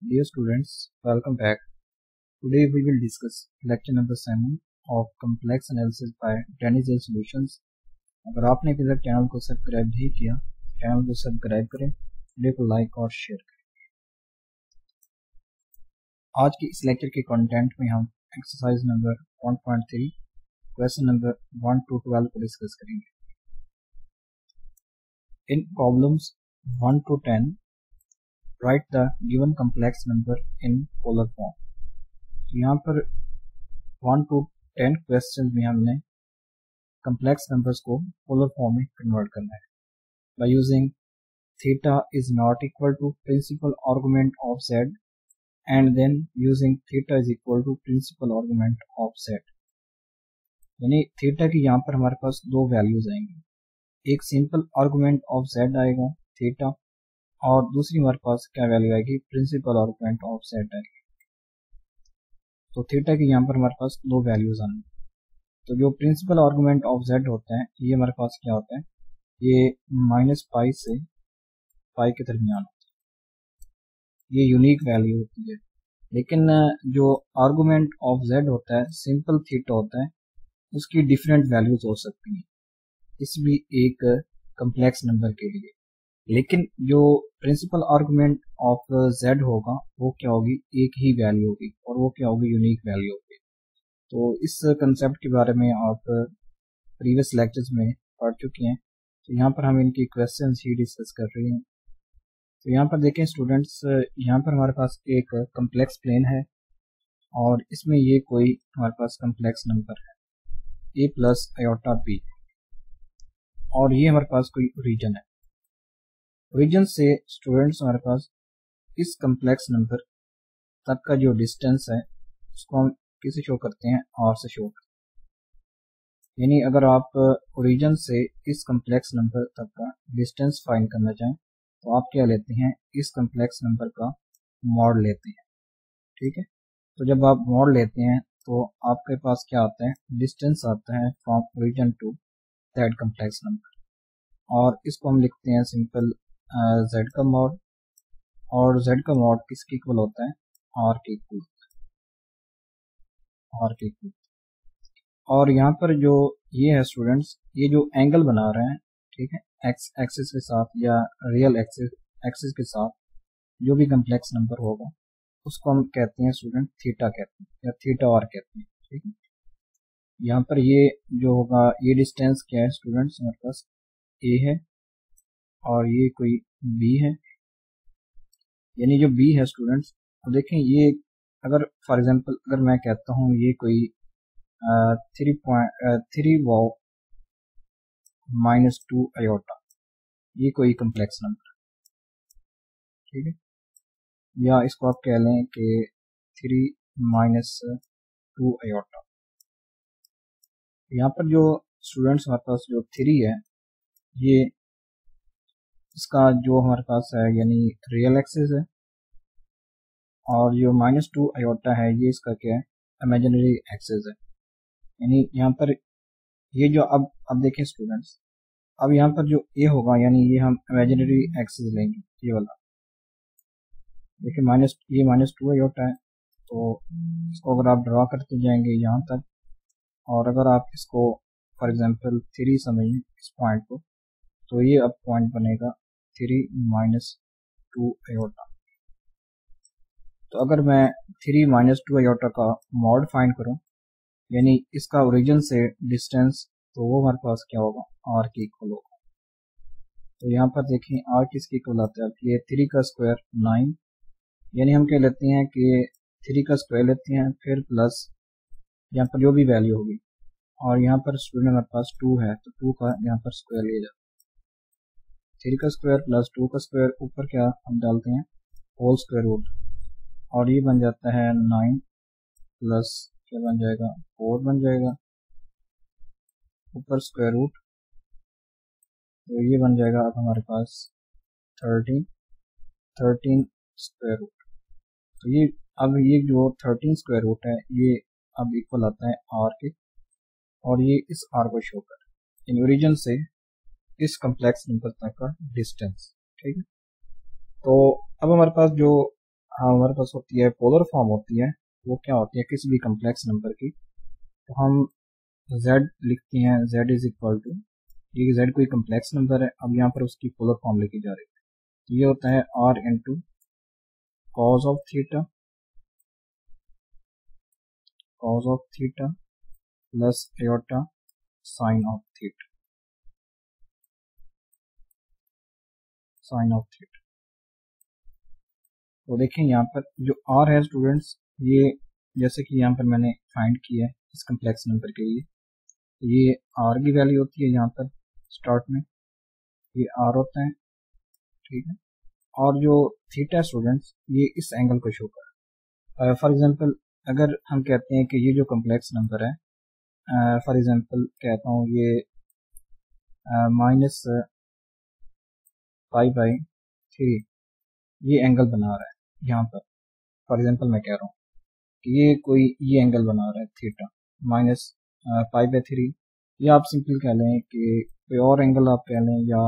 Dear students, welcome back. Today we will discuss lecture number 7 of complex analysis by Danizel Solutions. अगर आपने अभी तक channel को subscribe नहीं किया, चैनल को सब्सक्राइब करें, वीडियो को लाइक और शेयर करें। आज की इस लेक्चर के कंटेंट में हम exercise number 1.3 question number 1 to 12 को डिस्कस करेंगे। In problems 1 to 10 write the given complex number in polar form. तो यहाँ पर 1 to 10 क्वेश्चन में हमने कम्प्लेक्स नंबर्स को पोलर फॉर्म में कन्वर्ट करना है by using theta is not equal to principal argument of z and then using theta is equal to principal argument of z. यानी थीटा की यहाँ पर हमारे पास दो वैल्यूज आएंगी, एक सिंपल आर्गुमेंट ऑफ जेड आएगा थीटा, और दूसरी हमारे पास क्या वैल्यू आएगी, प्रिंसिपल आर्गुमेंट ऑफ जेड आएगी। तो थीटा की यहाँ पर हमारे पास दो वैल्यूज आएंगे। तो जो प्रिंसिपल आर्गुमेंट ऑफ जेड होता है ये हमारे पास क्या होता है, ये -पाई से पाई के दरमियान होता है, ये यूनिक वैल्यू होती है। लेकिन जो आर्गुमेंट ऑफ जेड होता है सिंपल थीटा होता है, उसकी डिफरेंट वैल्यूज हो सकती हैं, इस भी एक कम्प्लेक्स नंबर के लिए। लेकिन जो प्रिंसिपल आर्गुमेंट ऑफ जेड होगा वो क्या होगी, एक ही वैल्यू होगी, और वो क्या होगी, यूनिक वैल्यू होगी। तो इस कंसेप्ट के बारे में आप प्रीवियस लेक्चर्स में पढ़ चुके हैं। तो यहाँ पर हम इनकी क्वेश्चंस ही डिस्कस कर रहे हैं। तो यहाँ पर देखें स्टूडेंट्स, यहाँ पर हमारे पास एक कम्प्लेक्स प्लेन है और इसमें ये कोई हमारे पास कम्प्लेक्स नंबर है a प्लस आयोटा b, और ये हमारे पास कोई ओरिजिन है। ओरिजिन से स्टूडेंट्स हमारे पास इस कम्प्लेक्स नंबर तक का जो डिस्टेंस है उसको हम किसे शो करते हैं, r से शो करते हैं। यानी अगर आप ओरिजिन से इस कम्प्लेक्स नंबर तक का डिस्टेंस फाइंड करना चाहें तो आप क्या लेते हैं, इस कम्प्लेक्स नंबर का मॉड लेते हैं। ठीक है, तो जब आप मॉड लेते हैं तो आपके पास क्या आता है, डिस्टेंस आता है from origin to that complex number, और इसको हम लिखते हैं सिंपल z का मॉड, और z का मॉड किसके इक्वल होता है, r के इक्वल, r के इक्वल। और यहाँ पर जो ये है स्टूडेंट्स, ये जो एंगल बना रहे हैं, ठीक है, x एक्सिस के साथ या रियल एक्सिस के साथ जो भी कम्प्लेक्स नंबर होगा उसको हम कहते हैं स्टूडेंट थीटा कहते हैं या थीटा आर कहते हैं। ठीक है, यहाँ पर ये जो होगा, ये डिस्टेंस क्या है स्टूडेंट्स, हमारे पास a है और ये कोई b है। यानी जो b है स्टूडेंट्स, तो देखें ये अगर फॉर एग्जांपल अगर मैं कहता हूँ ये कोई 3 -2 आयोटा, ये कोई कम्प्लेक्स नंबर, ठीक है, या इसको आप कह लें कि 3 -2 आयोटा। यहाँ पर जो स्टूडेंट्स हमारे पास जो 3 है, ये इसका जो हमारे पास है यानी रियल एक्सिस है, और जो -2 आयोटा है ये इसका क्या है, इमेजिनरी एक्सिस है। यानी यहाँ पर ये जो अब देखें स्टूडेंट्स, अब यहाँ पर जो a होगा यानी ये हम इमेजिनरी एक्सिस लेंगे, ये वाला देखिए ये -2 आयोटा है, तो इसको अगर आप ड्रा करते जाएंगे यहाँ तक, और अगर आप इसको फॉर एग्जांपल 3 समझें इस पॉइंट को, तो ये अब पॉइंट बनेगा 3 -2 आयोटा। तो अगर मैं 3 -2 आयोटा का मॉड फाइंड करूं, यानी इसका ओरिजिन से डिस्टेंस, तो वो हमारे पास क्या होगा, r के इक्वल होगा। तो यहाँ पर देखें r किसके इक्वल आता है, ये 3 का स्क्वायर 9, यानी हम क्या लेते हैं कि 3 का स्क्वायर लेते हैं, फिर प्लस यहाँ पर जो भी वैल्यू होगी, और यहाँ पर स्टूडेंट हमारे पास 2 है तो 2 का यहाँ पर स्क्वायर लिया जाता है, 3 का स्क्वायर प्लस 2 का स्क्वायर, ऊपर क्या हम डालते हैं, होल स्क्वायर रूट, और ये बन जाता है 9 प्लस क्या बन जाएगा, 4 बन जाएगा, ऊपर स्क्वायर रूट, तो ये बन जाएगा अब हमारे पास 13 स्क्वायर रूट। तो ये अब ये जो 13 स्क्वायर रूट है ये अब इक्वल आता है r के, और ये इस r को शो कर इन ओरिजिन से इस कम्प्लेक्स नंबर तक का डिस्टेंस। ठीक है, तो अब हमारे पास जो हमारे पास होती है पोलर फॉर्म होती है, वो क्या होती है किसी भी कम्प्लेक्स नंबर की, तो हम z लिखते हैं, z इज इक्वल टू, ये z कोई कम्प्लेक्स नंबर है, अब यहाँ पर उसकी पोलर फॉर्म लिखी जा रही है, तो ये होता है r into cos of theta plus iota sine of theta तो देखें यहाँ पर जो r है स्टूडेंट्स, ये जैसे कि यहाँ पर मैंने फाइंड किया है इस कम्प्लेक्स नंबर के लिए, ये r की वैल्यू होती है यहाँ पर स्टार्ट में, ये r होता है, ठीक है। और जो थीटा स्टूडेंट्स ये इस एंगल को शो कर रहा है। फॉर एग्जांपल अगर हम कहते हैं कि ये जो कम्प्लेक्स नंबर है, फॉर एग्जांपल कहता हूँ ये माइनस π/3 ये एंगल बना रहा है यहाँ पर, फॉर एग्जांपल मैं कह रहा हूँ कि ये एंगल बना रहा है थीटा माइनस π/3, या आप सिंपल कह लें कि कोई और एंगल आप कह लें, या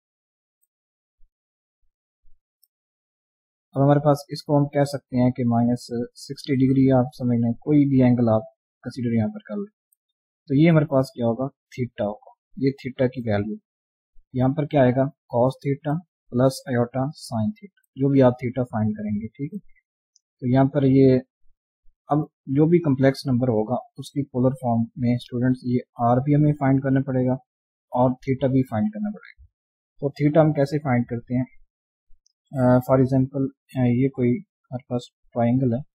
अब हमारे पास इसको हम कह सकते हैं कि -60 डिग्री, आप समझ लें कोई भी एंगल आप कंसीडर यहाँ पर कर लें, तो ये हमारे पास क्या होगा, थीटा होगा, ये थीटा की वैल्यू यहाँ पर क्या आएगा, cos theta plus iota sine theta, जो भी आप थीटा फाइंड करेंगे, ठीक है। तो यहाँ पर ये अब जो भी कम्प्लेक्स नंबर होगा उसकी पोलर फॉर्म में स्टूडेंट्स ये आर भी हमें फाइंड करना पड़ेगा और थीटा भी फाइंड करना पड़ेगा। तो थीटा हम कैसे फाइंड करते हैं, फॉर एग्जांपल ये कोई हमारे पास ट्राइंगल है,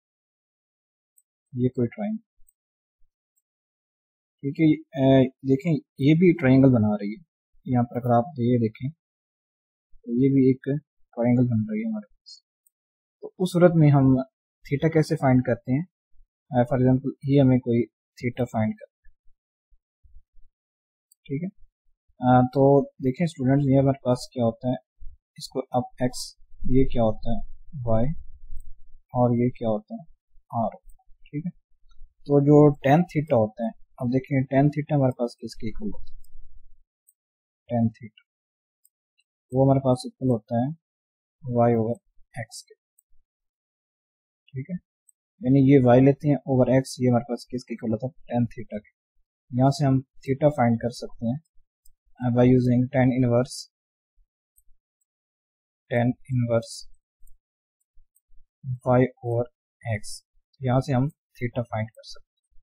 ये कोई ट्राइंगल, ठीक है, देखें ये भी ट्राइंगल बना रही है, यहाँ पर अगर आप ये देखें तो ये भी एक ट्राइंगल बन रही है हमारे पास। तो उस सूरत में हम थीटा कैसे फाइंड करते हैं, फॉर एग्जांपल ये हमें कोई थीटा फाइंड करते हैं, ठीक है। तो देखें स्टूडेंट्स ये हमारे पास क्या होता है, इसको अब x, ये क्या होता है y, और ये क्या होता है r, ठीक है। तो जो tan थीटा होता है, अब देखें tan थीटा हमारे पास किसके इक्वल होता है, tan थीटा वो हमारे पास इक्वल होता है y ओवर x के, ठीक है। यानी ये y लेते हैं ओवर x, ये हमारे पास किसके इक्वल होता है, tan थीटा के। यहाँ से हम थीटा फाइंड कर सकते हैं by using tan inverse y over x, यहाँ से हम थीटा फाइंड कर सकते हैं।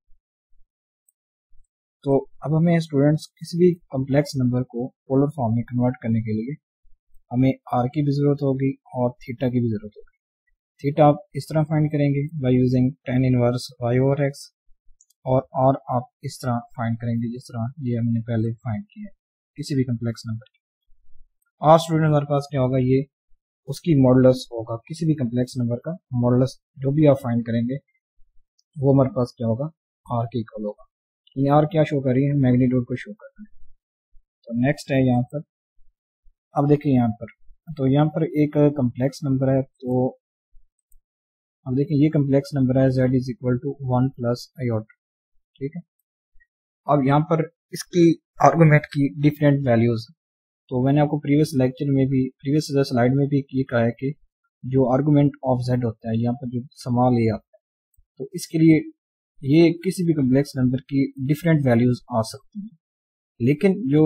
तो अब हमें स्टूडेंट्स किसी भी कम्प्लेक्स नंबर को पोलर फॉर्म में कन्वर्ट करने के लिए हमें r की भी ज़रूरत होगी और थीटा की भी ज़रूरत होगी। थीटा आप इस तरह फाइंड करेंगे by using tan inverse y over x, और r आप इस तरह फाइंड करेंगे जिस तरह ये हमने पहले फाइंड किया है किसी भी कम्प्लेक्स नंबर की। r स्टूडेंट हमारे पास क्या होगा, ये उसकी मॉडुलस होगा, किसी भी कम्प्लेक्स नंबर का मॉडुलस जो भी आप फाइंड करेंगे वो हमारे पास क्या होगा, r के इक्वल होगा। ये r क्या शो कर रही है, मैग्नीट्यूड को शो कर रही है। तो नेक्स्ट है यहाँ पर, अब देखिए यहाँ पर, तो यहाँ पर एक कम्प्लेक्स नंबर है, तो अब देखिए ये कम्प्लेक्स नंबर है z is equal to 1 plus iota, ठीक है। अब यहाँ पर इसकी आर्गुमेंट की डिफरेंट वैल्यूज, तो मैंने आपको प्रीवियस लेक्चर में भी, प्रीवियस स्लाइड में भी ये कहा है कि जो आर्गुमेंट ऑफ z होता है, यहाँ पर जो सवाल ये आता है, तो इसके लिए ये किसी भी कम्प्लेक्स नंबर की डिफरेंट वैल्यूज आ सकती हैं, लेकिन जो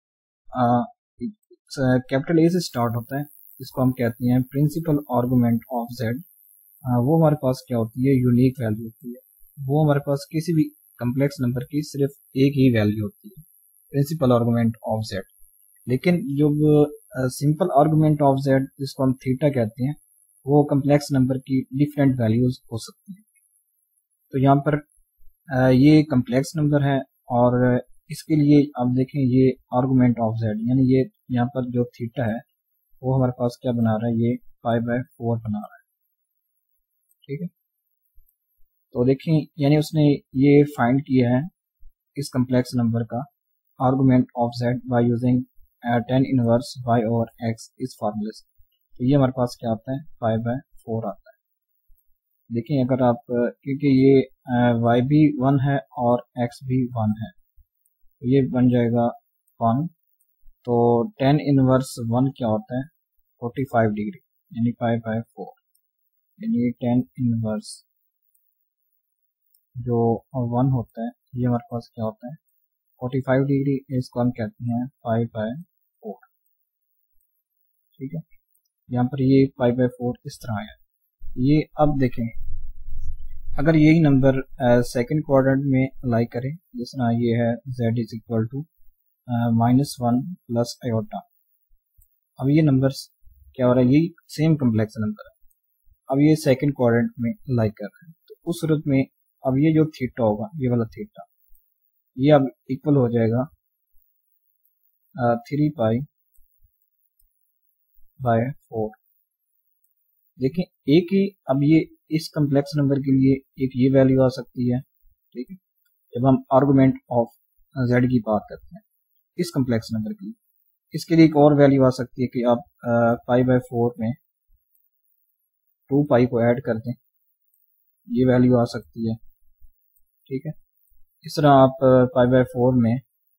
कैपिटल ए से स्टार्ट होता है, जिसको हम कहते हैं प्रिंसिपल आर्गुमेंट ऑफ z, वो हमारे पास क्या होती है, यूनिक वैल्यू होती है। वो हमारे पास किसी भी कम्प्लेक्स नंबर की सिर्फ एक ही वैल्यू होती है, प्रिंसिपल आर्गुमेंट ऑफ z। लेकिन जब सिंपल आर्गुमेंट ऑफ z, जिसको हम थीटा कहते हैं, वो कम्प्लेक्स नंबर की डिफरेंट वैल्यूज हो सकती हैं। तो यहाँ पर ये कम्प्लेक्स नंबर है, और इसके लिए आप देखें ये आर्गुमेंट ऑफ z, यानी ये यहाँ पर जो थीटा है वो हमारे पास क्या बना रहा है, ये π/4 बना रहा है, ठीक है। तो देखें यानी उसने ये फाइंड किया है इस कम्प्लेक्स नंबर का argument of z by using tan inverse y over x इस फार्मूले से। तो ये हमारे पास क्या आता है, π/4 आता है। देखिए अगर आप, क्योंकि ये y भी 1 है और x भी 1 है, तो ये बन जाएगा 1, तो tan इनवर्स 1 क्या होता है, 45 डिग्री, यानी π/4। यानी tan इनवर्स जो 1 होता है, ये हमारे पास क्या होता है 45 डिग्री, इसको हम कहते हैं π/4। ठीक है, यहाँ पर ये π/4 इस तरह है। ये अब देखें, अगर यही नंबर सेकंड क्वाड्रेंट में अलाई करें, जिस तरह ये है z is equal to -1 plus iota. अब ये नंबर क्या हो रहा है, यही सेम कम्प्लेक्स नंबर है, अब ये सेकंड क्वाड्रेंट में अलाई कर रहे हैं, तो उस सूरत में अब ये जो थीटा होगा, ये वाला थीटा, ये अब इक्वल हो जाएगा 3π/4। देखिए एक ही, अब ये इस कम्प्लेक्स नंबर के लिए एक ये वैल्यू आ सकती है। ठीक है, जब हम आर्गुमेंट ऑफ z की बात करते हैं इस कम्प्लेक्स नंबर के लिए, इसके लिए एक और वैल्यू आ सकती है कि आप π/4 में 2π को ऐड कर दें, ये वैल्यू आ सकती है। ठीक है, इस तरह आप π/4 में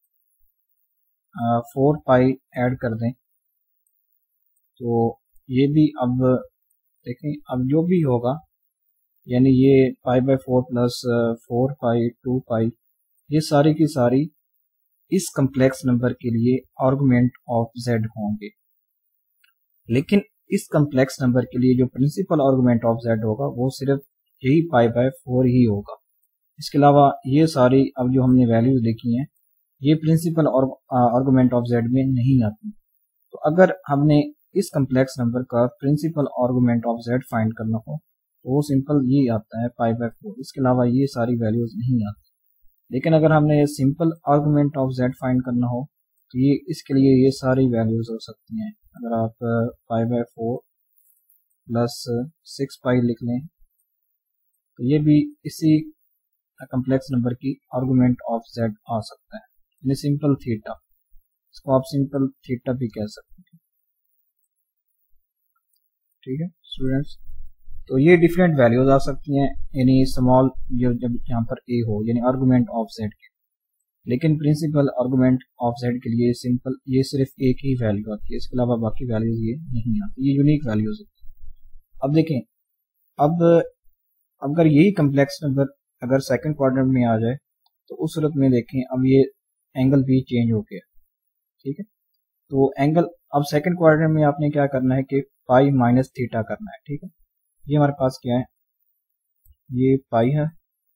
4π ऐड कर दें, तो ये भी अब देखें, अब जो भी होगा, यानी ये π/4 प्लस 4π 2π, ये सारी की सारी इस कम्प्लेक्स नंबर के लिए आर्गुमेंट ऑफ z होंगे। लेकिन इस कम्प्लेक्स नंबर के लिए जो प्रिंसिपल आर्गुमेंट ऑफ z होगा वो सिर्फ यही π/4 ही होगा। इसके अलावा ये सारी अब जो हमने वैल्यूज देखी हैं, ये प्रिंसिपल आर्गुमेंट ऑफ z में नहीं आती। तो अगर हमने इस कम्प्लेक्स नंबर का principal argument of z find करना हो तो वो सिंपल ये आता है π/4, इसके अलावा ये सारी वैल्यूज नहीं आती। लेकिन अगर हमने simple argument of z find करना हो तो ये इसके लिए ये सारी वैल्यूज हो सकती हैं। अगर आप π/4 प्लस 6π लिख लें तो ये भी इसी कम्प्लेक्स नंबर की आर्गुमेंट ऑफ z आ सकता है, यानी सिंपल थीटा, इसको आप सिंपल थीटा भी कह सकते हैं। ठीक है स्टूडेंट्स, तो ये डिफरेंट वैल्यूज आ सकती हैं, यानी स्मॉल जब यहाँ पर a हो, यानी आर्गुमेंट ऑफ z के, लेकिन प्रिंसिपल आर्गुमेंट ऑफ z के लिए सिंपल ये सिर्फ एक ही वैल्यू आती है, इसके अलावा बाकी वैल्यूज ये नहीं आती, ये यूनिक वैल्यूज होती है। अब देखें, अब अगर यही कम्प्लेक्स नंबर अगर सेकंड क्वाड्रेंट में आ जाए तो उस सूरत में देखें, अब ये एंगल भी चेंज हो गया। ठीक है, तो एंगल अब सेकंड क्वाड्रेंट में आपने क्या करना है कि पाई माइनस थीटा करना है। ठीक है, ये हमारे पास क्या है, ये पाई है।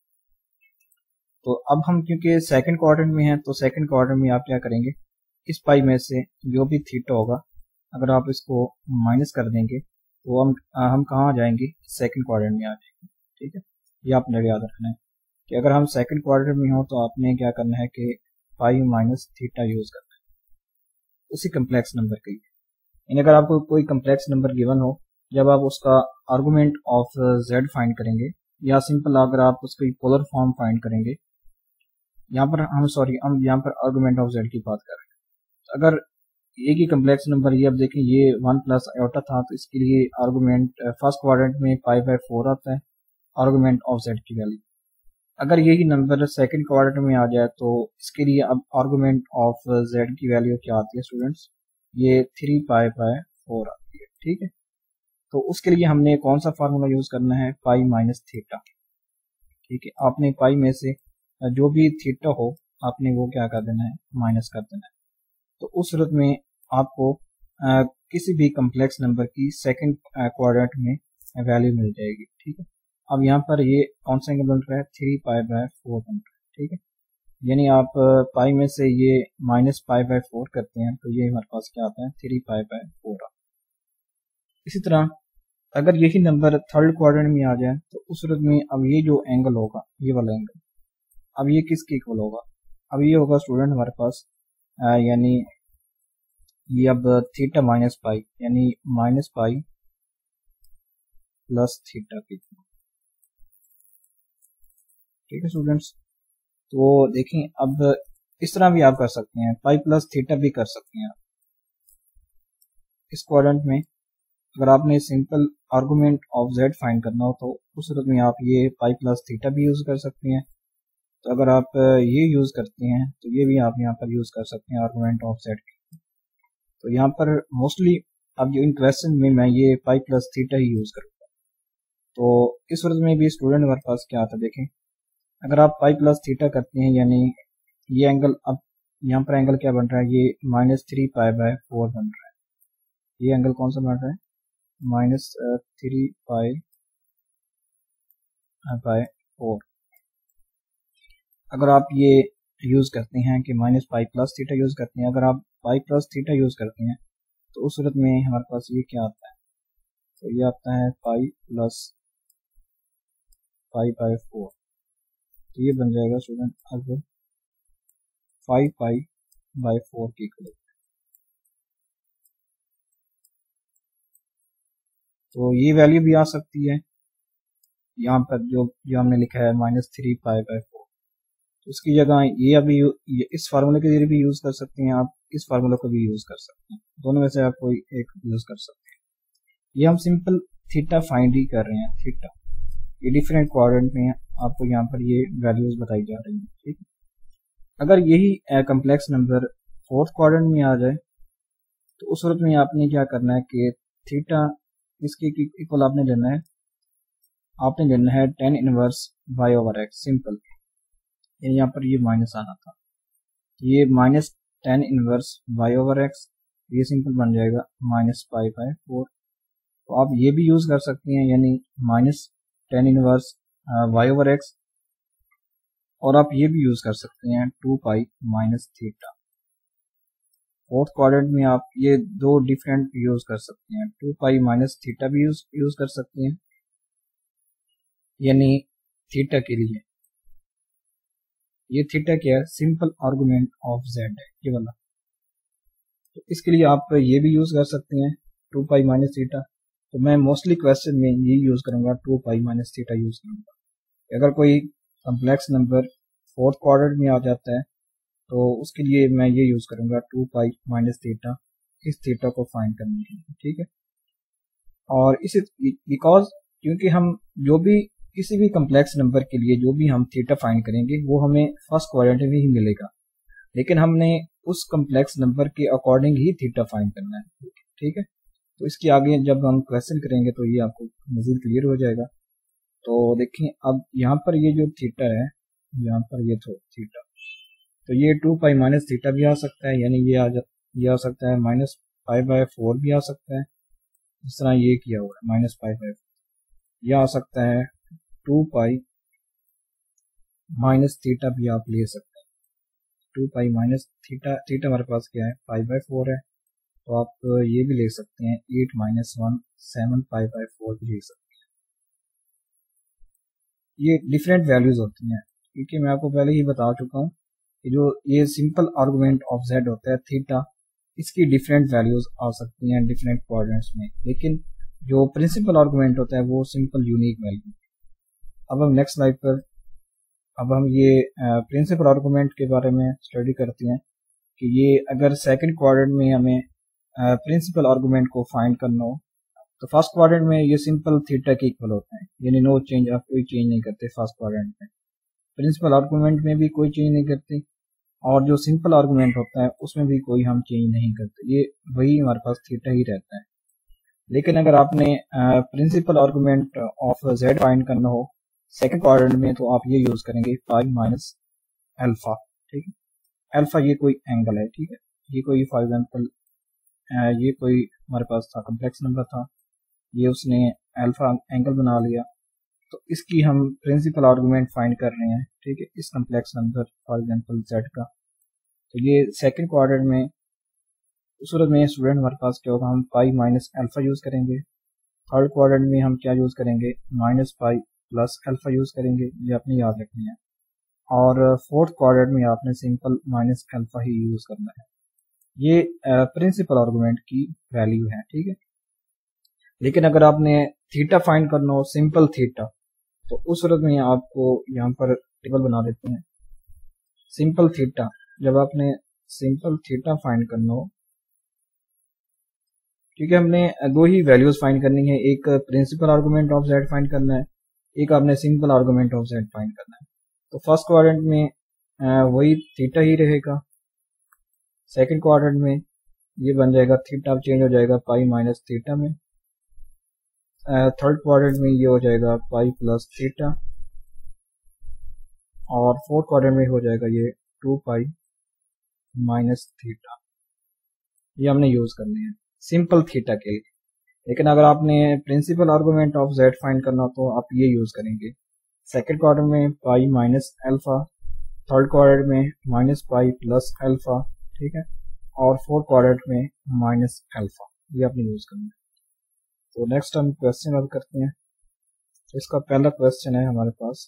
तो अब हम क्योंकि सेकंड क्वाड्रेंट में है तो सेकंड क्वाड्रेंट में आप क्या करेंगे, इस पाई में से जो भी थीटा होगा अगर आप इसको माइनस कर देंगे तो हम कहाँ आ जाएंगे, सेकंड क्वाड्रेंट में आ जाएंगे। ठीक है, ये आपने याद रखना है कि अगर हम सेकंड क्वाड्रेंट में हो तो आपने क्या करना है कि पाई माइनस थीटा यूज करना है उसी कम्प्लेक्स नंबर के लिए। यानी अगर आपको कोई कम्प्लेक्स नंबर गिवन हो, जब आप उसका आर्गुमेंट ऑफ z फाइंड करेंगे, या सिंपल अगर आप उसकी पोलर फॉर्म फाइंड करेंगे, यहाँ पर हम यहाँ पर आर्गुमेंट ऑफ z की बात कर रहे हैं। तो अगर एक ही कम्प्लेक्स नंबर, ये अब देखें ये 1 प्लस आयोटा था, तो इसके लिए आर्गुमेंट फर्स्ट क्वाड्रेंट में π/4 आता है आर्गुमेंट ऑफ z की वैल्यू। अगर यही नंबर सेकंड क्वाड्रेंट में आ जाए तो इसके लिए अब आर्गुमेंट ऑफ z की वैल्यू क्या आती है स्टूडेंट्स, ये 3π/4 आती है। ठीक है, तो उसके लिए हमने कौन सा फार्मूला यूज करना है, पाई माइनस थीटा। ठीक है, आपने पाई में से जो भी थीटा हो आपने वो क्या कर देना है, माइनस कर देना है। तो उस सूरत में आपको किसी भी कम्प्लेक्स नंबर की सेकंड क्वाड्रेंट में वैल्यू मिल जाएगी। ठीक है, अब यहाँ पर ये कौन सा एंगल बन रहा है, 3π/4 बन रहा है। ठीक है, यानी आप पाई में से ये माइनस π/4 करते हैं तो ये हमारे पास क्या आता है, 3π/4। इसी तरह अगर यही नंबर थर्ड क्वाड्रेंट में आ जाए तो उस सूरत में अब ये जो एंगल होगा, ये वाला एंगल, अब ये किसके इक्वल होगा, अब ये होगा स्टूडेंट हमारे पास यानी ये अब थीटा माइनस पाई, यानी माइनस पाई प्लस थीटा के इक्वल। ठीक है स्टूडेंट्स, तो देखें अब इस तरह भी आप कर सकते हैं, पाई प्लस थीटा भी कर सकते हैं। इस क्वाड्रेंट में अगर आपने simple argument of z find करना हो तो उस सूरत में आप ये पाई प्लस थीटा भी यूज कर सकते हैं। तो अगर आप ये यूज करते हैं तो ये भी आप यहाँ पर यूज कर सकते हैं आर्गुमेंट ऑफ z की। तो यहाँ पर मोस्टली अब जो इन क्वेश्चन में मैं ये पाई प्लस थीटा ही यूज करूँगा। तो इस सूरत में भी स्टूडेंट हमारे पास क्या आता है देखें, अगर आप पाई प्लस थीटा करते हैं यानी ये एंगल, अब यहाँ पर एंगल क्या बन रहा है, ये -3π/4 बन रहा है। ये एंगल कौन सा बन रहा है, -3π/4। अगर आप ये यूज करते हैं कि -पाई प्लस थीटा यूज करते हैं, अगर आप पाई प्लस थीटा यूज करते हैं तो उस सूरत में हमारे पास ये क्या आता है, तो ये आता है पाई प्लस π/4। तो ये बन जाएगा स्टूडेंट अब 5π/4 की इक्वल। तो ये वैल्यू भी आ सकती है, यहाँ पर जो हमने लिखा है -3π/4, तो उसकी जगह ये अभी इस फार्मूले के जरिए भी यूज कर सकते हैं, आप इस फार्मूले को भी यूज कर सकते हैं, दोनों में से आप कोई एक यूज कर सकते हैं। ये हम सिंपल थीटा फाइंड ही कर रहे हैं, थीटा ये डिफरेंट क्वाड्रेंट में आपको यहाँ पर ये वैल्यूज बताई जा रही है, ठीक है। अगर यही कम्प्लेक्स नंबर फोर्थ क्वाड्रेंट में आ जाए तो उस सूरत में आपने क्या करना है कि थीटा इसके इक्वल आपने लेना है, tan इनवर्स y/x सिंपल, यहाँ पर ये माइनस आना था, ये -tan इनवर्स y/x, ये सिंपल बन जाएगा -π/4। तो आप ये भी यूज कर सकते हैं यानी -tan इनवर्स y/x, और आप ये भी यूज कर सकते हैं 2π - थीटा। फोर्थ क्वाड्रेंट में आप ये दो डिफरेंट यूज कर सकते हैं, 2π - थीटा भी यूज कर सकते हैं यानी थीटा के लिए। ये थीटा क्या है, सिंपल आर्गुमेंट ऑफ z है ये वाला, तो इसके लिए आप ये भी यूज कर सकते हैं 2π - थीटा। तो मैं मोस्टली क्वेश्चन में ये यूज करूंगा, 2π - थीटा यूज करूंगा। अगर कोई कम्प्लेक्स नंबर फोर्थ क्वाड्रेंट में आ जाता है तो उसके लिए मैं ये यूज करूंगा 2π - थीटा, इस थीटा को फाइंड करने के लिए, ठीक है। और इसे बिकॉज क्योंकि हम जो भी किसी भी कम्प्लेक्स नंबर के लिए जो भी हम थीटा फाइंड करेंगे वो हमें फर्स्ट क्वाड्रेंट में ही मिलेगा, लेकिन हमने उस कम्प्लेक्स नंबर के अकॉर्डिंग ही थीटा फाइंड करना है, ठीक है। तो इसके आगे जब हम क्वेश्चन करेंगे तो ये आपको मजीद क्लियर हो जाएगा। तो देखें अब यहाँ पर ये जो थीटा है, यहाँ पर ये तो थीटा, तो ये 2π - थीटा भी आ सकता है, यानी ये आ सकता है -π/4 भी आ सकता है, जिस तरह ये किया हुआ है -π/4। यह आ सकता है 2π - थीटा भी आप ले सकते हैं, 2π - थीटा हमारे पास क्या है, π/4 है, तो आप ये भी ले सकते हैं 8 - 1 7π/4 भी ले सकते हैं। ये डिफरेंट वैल्यूज होती हैं, क्योंकि मैं आपको पहले ही बता चुका हूँ कि जो ये सिंपल आर्गुमेंट ऑफ z होता है थीटा, इसकी डिफरेंट वैल्यूज आ सकती हैं डिफरेंट क्वाड्रेंट्स में, लेकिन जो प्रिंसिपल आर्गुमेंट होता है वो सिंपल यूनिक वैल्यू। अब हम नेक्स्ट स्लाइड पर अब हम ये प्रिंसिपल आर्गुमेंट के बारे में स्टडी करते हैं कि ये अगर सेकंड क्वाड्रेंट में हमें प्रिंसिपल आर्गुमेंट को फाइंड करना हो तो फर्स्ट क्वाड्रेंट में ये सिंपल थीटा के इक्वल होते हैं, यानी नो चेंज, आप कोई चेंज नहीं करते फर्स्ट क्वाड्रेंट में, प्रिंसिपल आर्गुमेंट में भी कोई चेंज नहीं करते, और जो सिंपल आर्गुमेंट होता है उसमें भी कोई हम चेंज नहीं करते, ये वही हमारे पास थीटा ही रहता है। लेकिन अगर आपने principal argument of z find करना हो सेकंड क्वाड्रेंट में तो आप ये यूज करेंगे पाई माइनस अल्फा, ठीक है। अल्फा ये कोई एंगल है, ठीक है, ये कोई फॉर एग्जांपल ये कोई हमारे पास था कम्प्लेक्स नंबर था, ये उसने अल्फा एंगल बना लिया, तो इसकी हम प्रिंसिपल आर्गुमेंट फाइंड कर रहे हैं, ठीक है, इस complex number for example z का। तो ये सेकंड क्वाड्रेंट में उस सूरत में स्टूडेंट हमारे पास क्या होगा, हम पाई माइनस अल्फा यूज करेंगे। थर्ड क्वाड्रेंट में हम क्या यूज करेंगे, minus pi plus alpha use करेंगे, ये आपने याद रखनी है। और फोर्थ क्वाड्रेंट में आपने सिंपल माइनस अल्फा ही यूज करना है। ये प्रिंसिपल आर्गुमेंट की वैल्यू है, ठीक है। लेकिन अगर आपने थीटा फाइंड करना हो सिंपल थीटा, तो उस सूरत में आपको यहाँ पर टेबल बना देते हैं सिंपल थीटा। जब आपने सिंपल थीटा फाइंड करना हो, क्योंकि हमने दो ही वैल्यूज फाइंड करनी है, एक principal argument of z find करना है, एक आपने simple argument of z find करना है। तो फर्स्ट क्वाड्रेंट में वही थीटा ही रहेगा, सेकंड क्वाड्रेंट में ये बन जाएगा थीटा चेंज हो जाएगा पाई माइनस थीटा में, थर्ड क्वाड्रेंट में ये हो जाएगा पाई प्लस थीटा, और फोर्थ क्वाड्रेंट में हो जाएगा ये 2 पाई माइनस थीटा। ये हमने यूज करनी है सिंपल थीटा के लिए, लेकिन अगर आपने principal argument of Z find करना हो तो आप ये यूज करेंगे। सेकेंड क्वाड्रेंट में pi minus alpha, third quadrant में माइनस पाई प्लस अल्फा, ठीक है, और फोर्थ क्वाड्रेंट में माइनस अल्फा, ये आपने यूज करना है। तो नेक्स्ट हम क्वेश्चन हल करते हैं। इसका पहला क्वेश्चन है हमारे पास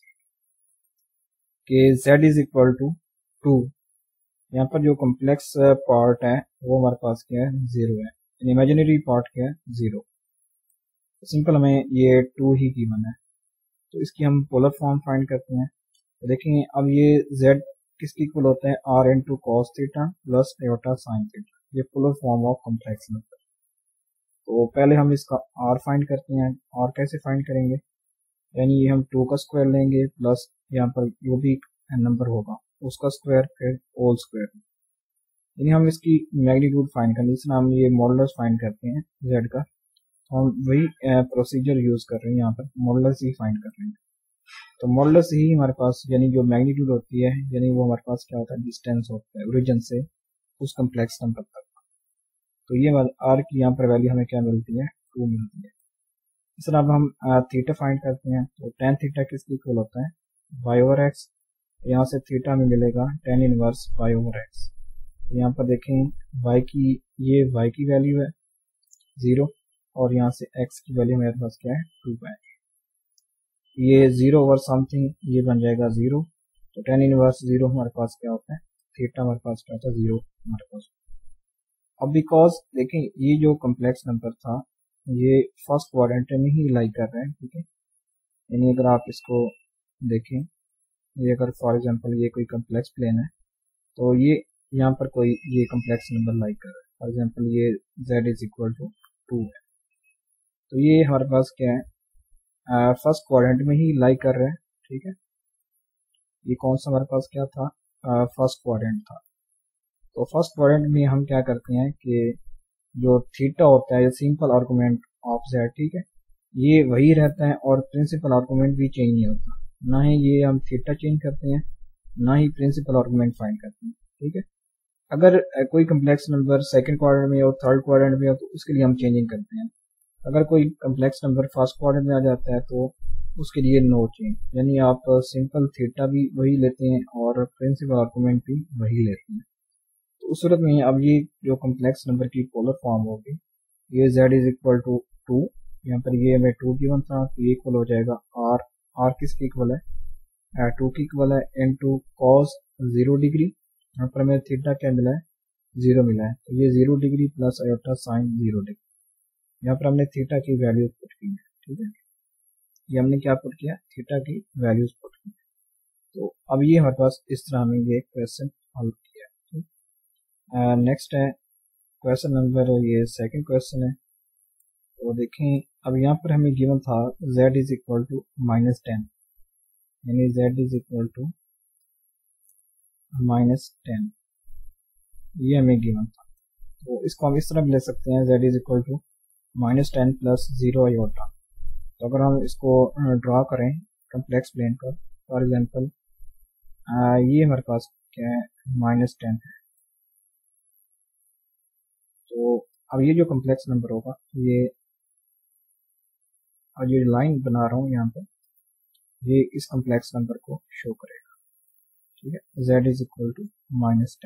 कि z इज इक्वल टू 2। यहाँ पर जो कॉम्प्लेक्स पार्ट है वो हमारे पास क्या है, 0 है, इमेजिनरी पार्ट क्या है, 0। सिंपल हमें ये 2 ही गिवन है, तो इसकी हम पोलर फॉर्म फाइंड करते हैं। तो देखेंगे अब ये z किसके इक्वल होता है, r into cos theta plus iota sine theta, ये polar form of complex number. तो पहले हम इसका r फाइंड करते हैं। r कैसे फाइंड करेंगे, यानी ये हम 2 का स्क्वायर लेंगे प्लस यहाँ पर जो भी नंबर होगा उसका स्क्वायर फिर होल स्क्वायर, यानी हम इसकी मैग्नीट्यूड फाइंड करेंगे। इसमें हम ये मॉडुलस फाइंड करते हैं z का, तो हम वही प्रोसीजर यूज कर रहे हैं, यहाँ पर मॉडुलस ही फाइंड कर रहे हैं। तो मॉडुलस ही हमारे पास यानी जो मैग्नीट्यूड होती है, यानी वो हमारे पास क्या होता है, डिस्टेंस होता है ओरिजिन से उस कम्प्लेक्स नंबर तक। तो ये r की यहाँ पर वैल्यू हमें क्या मिलती है, 2 मिलती है। इस तरह अब हम थीटा फाइंड करते हैं। तो tan थीटा किसके इक्वल होता है, y ओवर x। यहाँ से थीटा में मिलेगा tan inverse y over x। यहाँ पर देखें y की, ये y की वैल्यू है 0, और यहाँ से x की वैल्यू मेरे पास क्या है, 2 है। ये 0 ओवर समथिंग ये बन जाएगा 0, तो tan इनवर्स 0 हमारे पास क्या होता है, थीटा हमारे पास क्या होता है, 0 हमारे पास। अब बिकॉज देखें ये जो कम्प्लेक्स नंबर था ये फर्स्ट क्वाड्रेंट में ही लाई कर रहे हैं, ठीक है। यानी अगर आप इसको देखें, ये अगर फॉर एग्जांपल ये कोई कम्प्लेक्स प्लेन है तो ये यहाँ पर कोई ये कम्प्लेक्स नंबर लाई कर रहा है, फॉर एग्जांपल ये z इज इक्वल टू 2 है, तो ये हमारे पास क्या है, फर्स्ट क्वाड्रेंट में ही लाई कर रहे हैं, ठीक है। ये कौन सा हमारे पास क्या था, फर्स्ट क्वाड्रेंट था। तो फर्स्ट क्वाड्रेंट में हम क्या करते हैं कि जो थीटा होता है सिंपल आर्गुमेंट ऑफ z, ठीक है, ये वही रहता है और प्रिंसिपल आर्गुमेंट भी चेंज नहीं होता। ना ही ये हम थीटा चेंज करते हैं, ना ही प्रिंसिपल आर्गुमेंट फाइंड करते हैं, ठीक है। अगर कोई कम्प्लेक्स नंबर सेकंड क्वाड्रेंट में हो, थर्ड क्वाड्रेंट में हो, तो उसके लिए हम चेंजिंग करते हैं। अगर कोई कम्प्लेक्स नंबर फर्स्ट क्वाड्रेंट में आ जाता है तो उसके लिए नो चेंज, यानी आप सिंपल थीटा भी वही लेते हैं और प्रिंसिपल आर्गुमेंट भी वही लेते हैं। तो उस सूरत में अब ये जो कम्प्लेक्स नंबर की पोलर फॉर्म होगी, ये z इज इक्वल टू 2, यहाँ पर ये हमें 2 गिवन था, तो ये इक्वल हो जाएगा r किसके इक्वल है, 2 की इक्वल है इनटू cos 0 डिग्री, यहाँ पर हमें थीटा क्या मिला है, 0 मिला है, तो ये 0 degree plus iota sine 0 degree. यहाँ पर हमने थीटा की वैल्यूज पुट की है, ठीक है। ये हमने क्या पुट किया, थीटा की वैल्यूज पुट की। तो अब ये हमारे पास इस तरह हमें ये क्वेश्चन हल किया है। नेक्स्ट है क्वेश्चन नंबर, ये सेकंड क्वेश्चन है। तो देखें अब यहाँ पर हमें गिवन था z इज इक्वल टू -10, यानी z इज इक्वल टू -10, ये हमें गिवन था। तो इसको हम इस तरह भी ले सकते हैं, z is equal to -10 plus 0 iota. तो अगर हम इसको ड्रा करें कम्प्लेक्स प्लेन पर, फॉर एग्जांपल ये हमारे पास क्या है, -10 है। तो अब ये जो कम्प्लेक्स नंबर होगा, ये और ये लाइन बना रहा हूँ यहाँ पे, ये इस कम्प्लेक्स नंबर को शो करेगा, ठीक है। z is equal to -10।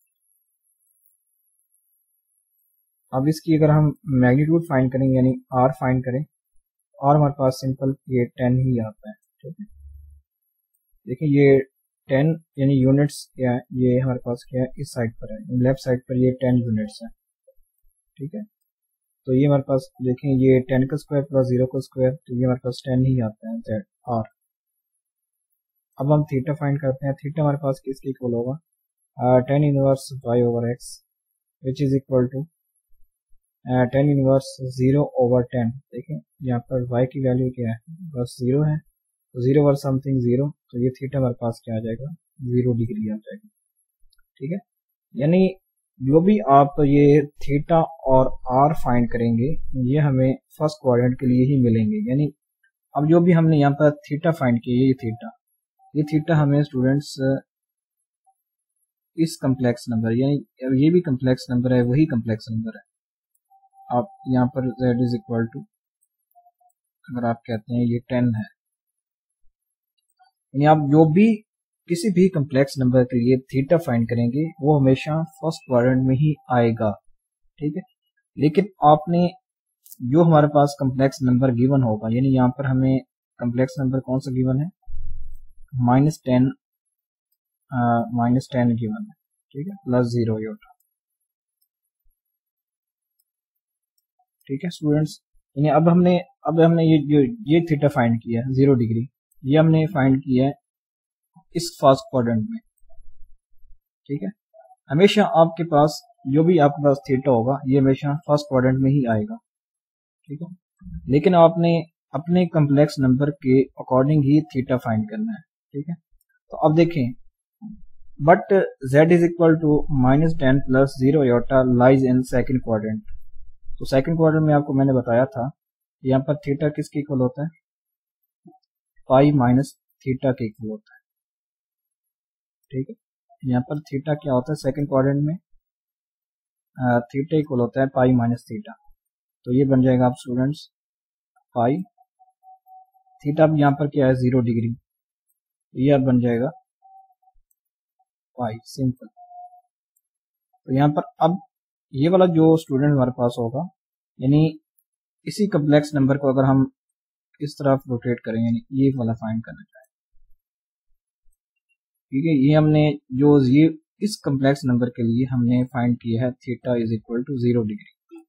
अब इसकी अगर हम मैग्नीट्यूड फाइंड करें यानी r फाइंड करें, r हमारे पास सिंपल ये 10 ही आता है, ठीक है। देखिए ये 10 यानी यूनिट्स क्या है, ये हमारे पास क्या है, इस साइड पर है, लेफ्ट साइड पर ये 10 यूनिट्स है, ठीक है। तो ये हमारे पास देखें ये 10 का स्क्वायर प्लस 0 का स्क्वायर, तो ये हमारे पास 10 ही आता है z r। अब हम थीटा फाइंड करते हैं। थीटा हमारे पास किसके इक्वल होगा, tan inverse y over x, which is equal to tan inverse 0 over 10। देखें यहाँ पर y की वैल्यू क्या है, बस 0 है, तो 0 ओवर समथिंग 0, तो ये थीटा हमारे पास क्या आ जाएगा, 0 डिग्री आ जाएगा, ठीक है। यानी जो भी आप ये थीटा और आर फाइंड करेंगे ये हमें फर्स्ट क्वाड्रेंट के लिए ही मिलेंगे। यानी अब जो भी हमने यहाँ पर थीटा फाइंड किया, ये थीटा हमें स्टूडेंट्स इस कम्प्लेक्स नंबर, यानी ये भी कम्प्लेक्स नंबर है, वही कम्प्लेक्स नंबर है। आप यहाँ पर z इज इक्वल टू, अगर आप कहते हैं ये 10 है, यानी आप जो भी किसी भी कम्प्लेक्स नंबर के लिए थीटा फाइंड करेंगे वो हमेशा फर्स्ट क्वाड्रेंट में ही आएगा, ठीक है। लेकिन आपने जो हमारे पास कम्प्लेक्स नंबर गिवन होगा, यानी यहाँ पर हमें कम्प्लेक्स नंबर कौन सा गिवन है, -10 गिवन है, ठीक है, +0 योटा, ठीक है स्टूडेंट्स। यानी अब हमने ये थीटा फाइंड किया 0 डिग्री, ये हमने फाइंड किया है इस फर्स्ट क्वाड्रेंट में, ठीक है। हमेशा आपके पास जो भी आपके पास थीटा होगा ये हमेशा फर्स्ट क्वाड्रेंट में ही आएगा, ठीक है। लेकिन आपने अपने कम्प्लेक्स नंबर के अकॉर्डिंग ही थीटा फाइंड करना है, ठीक है। तो अब देखें, but z is equal to -10 + 0 iota lies in second quadrant. तो सेकंड क्वाड्रेंट में आपको मैंने बताया था यहाँ पर थीटा किसके इक्वल होता है, पाई माइनस थीटा के इक्वल होता है, ठीक है। यहाँ पर थीटा क्या होता है सेकंड क्वाड्रेंट में, थीटा इक्वल होता है पाई माइनस थीटा। तो ये बन जाएगा आप स्टूडेंट्स पाई, थीटा अब यहाँ पर क्या है 0 डिग्री, ये अब बन जाएगा पाई, सिंपल। तो यहाँ पर अब ये वाला जो स्टूडेंट हमारे पास होगा, यानी इसी कम्प्लेक्स नंबर को अगर हम इस तरफ रोटेट करें, यानी ये वाला फाइंड करना चाहें, ठीक है। ये हमने जो ये इस कम्प्लेक्स नंबर के लिए हमने फाइंड किया है theta is equal to 0 degree,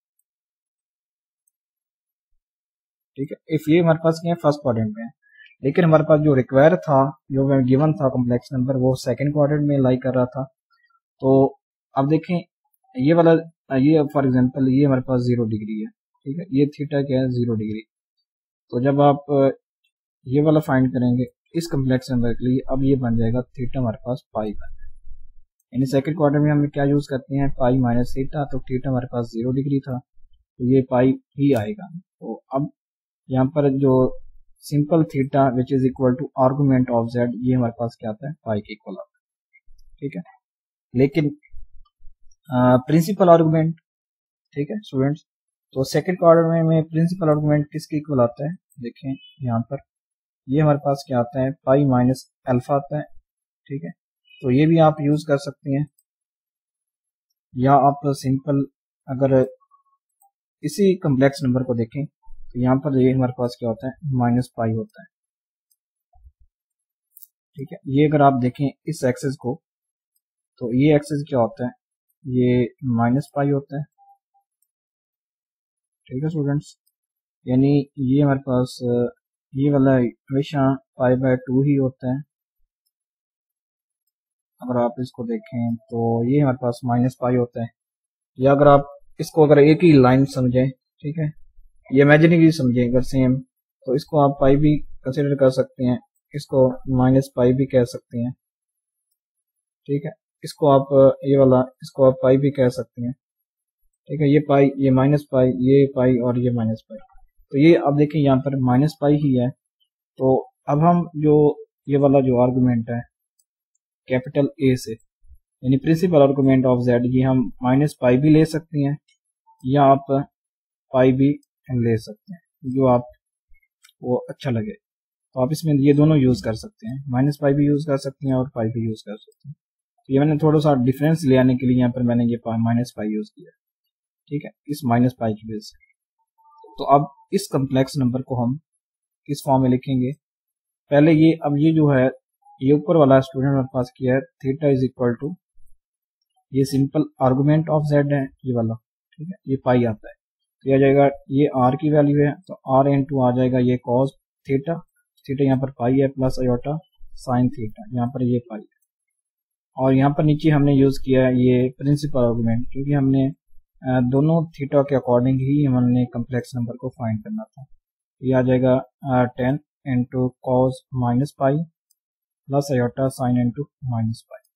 ठीक है। इफ ये हमारे पास क्या है फर्स्ट क्वाड्रेंट में है, लेकिन हमारे पास जो रिक्वायर था, जो गिवन था कम्प्लेक्स नंबर, वो सेकंड क्वाड्रेंट में लाई कर रहा था। तो अब देखें ये वाला, ये फॉर एग्जांपल ये हमारे पास 0 डिग्री है, ठीक है, ये थीटा क्या है 0 डिग्री। तो जब आप ये वाला फाइंड करेंगे इस कम्प्लेक्स नंबर के लिए, अब ये बन जाएगा थीटा हमारे पास पाई का, यानी सेकंड क्वार्टर में हम क्या यूज करते हैं पाई माइनस थीटा। तो थीटा हमारे पास 0 डिग्री था, तो ये पाई ही आएगा। तो अब यहाँ पर जो simple theta which is equal to argument of z, ये हमारे पास क्या आता है पाई के इक्वल आता है, ठीक है। लेकिन प्रिंसिपल आर्गुमेंट, ठीक है स्टूडेंट्स, तो सेकंड क्वार्टर में हमें प्रिंसिपल आर्गुमेंट किसके इक्वल आता है, देखें यहाँ पर ये हमारे पास क्या आता है पाई माइनस अल्फा आता है, ठीक है। तो ये भी आप यूज कर सकते हैं, या आप सिंपल अगर इसी कम्प्लेक्स नंबर को देखें तो यहाँ पर ये हमारे पास क्या होता है माइनस पाई होता है, ठीक है। ये अगर आप देखें इस एक्सिस को, तो ये एक्सिस क्या होता है, ये माइनस पाई होता है, ठीक है स्टूडेंट्स। यानी ये हमारे पास ये वाला हमेशा π/2 ही होता है। अगर आप इसको देखें तो ये हमारे पास माइनस पाई होता है, या अगर आप इसको अगर एक ही लाइन समझें, ठीक है, ये इमेजिनरी समझें अगर सेम, तो इसको आप पाई भी कंसिडर कर सकते हैं, इसको माइनस पाई भी कह सकते हैं, ठीक है। इसको आप ये वाला इसको आप पाई भी कह सकते हैं, ठीक है। ये पाई, ये माइनस पाई, ये पाई और ये माइनस पाई। तो ये अब देखिए यहाँ पर माइनस पाई ही है। तो अब हम जो ये वाला जो आर्गुमेंट है कैपिटल ए से, यानी प्रिंसिपल आर्गुमेंट ऑफ z, ये हम माइनस पाई भी ले सकते हैं या आप पाई भी ले सकते हैं, जो आप वो अच्छा लगे। तो आप इसमें ये दोनों यूज कर सकते हैं, माइनस पाई भी यूज कर सकते हैं और पाई भी यूज कर सकते हैं। तो ये मैंने थोड़ा सा डिफरेंस ले आने के लिए यहाँ पर मैंने ये माइनस पाई यूज किया, ठीक है, इस माइनस पाई की वजह से। तो अब इस कम्प्लेक्स नंबर को हम किस फॉर्म में लिखेंगे, पहले ये, अब ये जो है ये ऊपर वाला स्टूडेंट हमारे पास किया है थीटा इज इक्वल टू, ये सिंपल आर्गुमेंट ऑफ z है ये वाला, ठीक है, ये पाई आता है। तो ये आ जाएगा, ये r की वैल्यू है तो r इंटू आ जाएगा ये कॉस थीटा, थीटा यहाँ पर पाई है प्लस अयोटा साइन थीटा, यहाँ पर ये पाई है। और यहाँ पर नीचे हमने यूज किया है ये प्रिंसिपल आर्गुमेंट, क्योंकि हमने दोनों थीटा के अकॉर्डिंग ही हमने कम्प्लेक्स नंबर को फाइंड करना था। ये आ जाएगा 10 into cos minus pi plus iota sine into minus pi.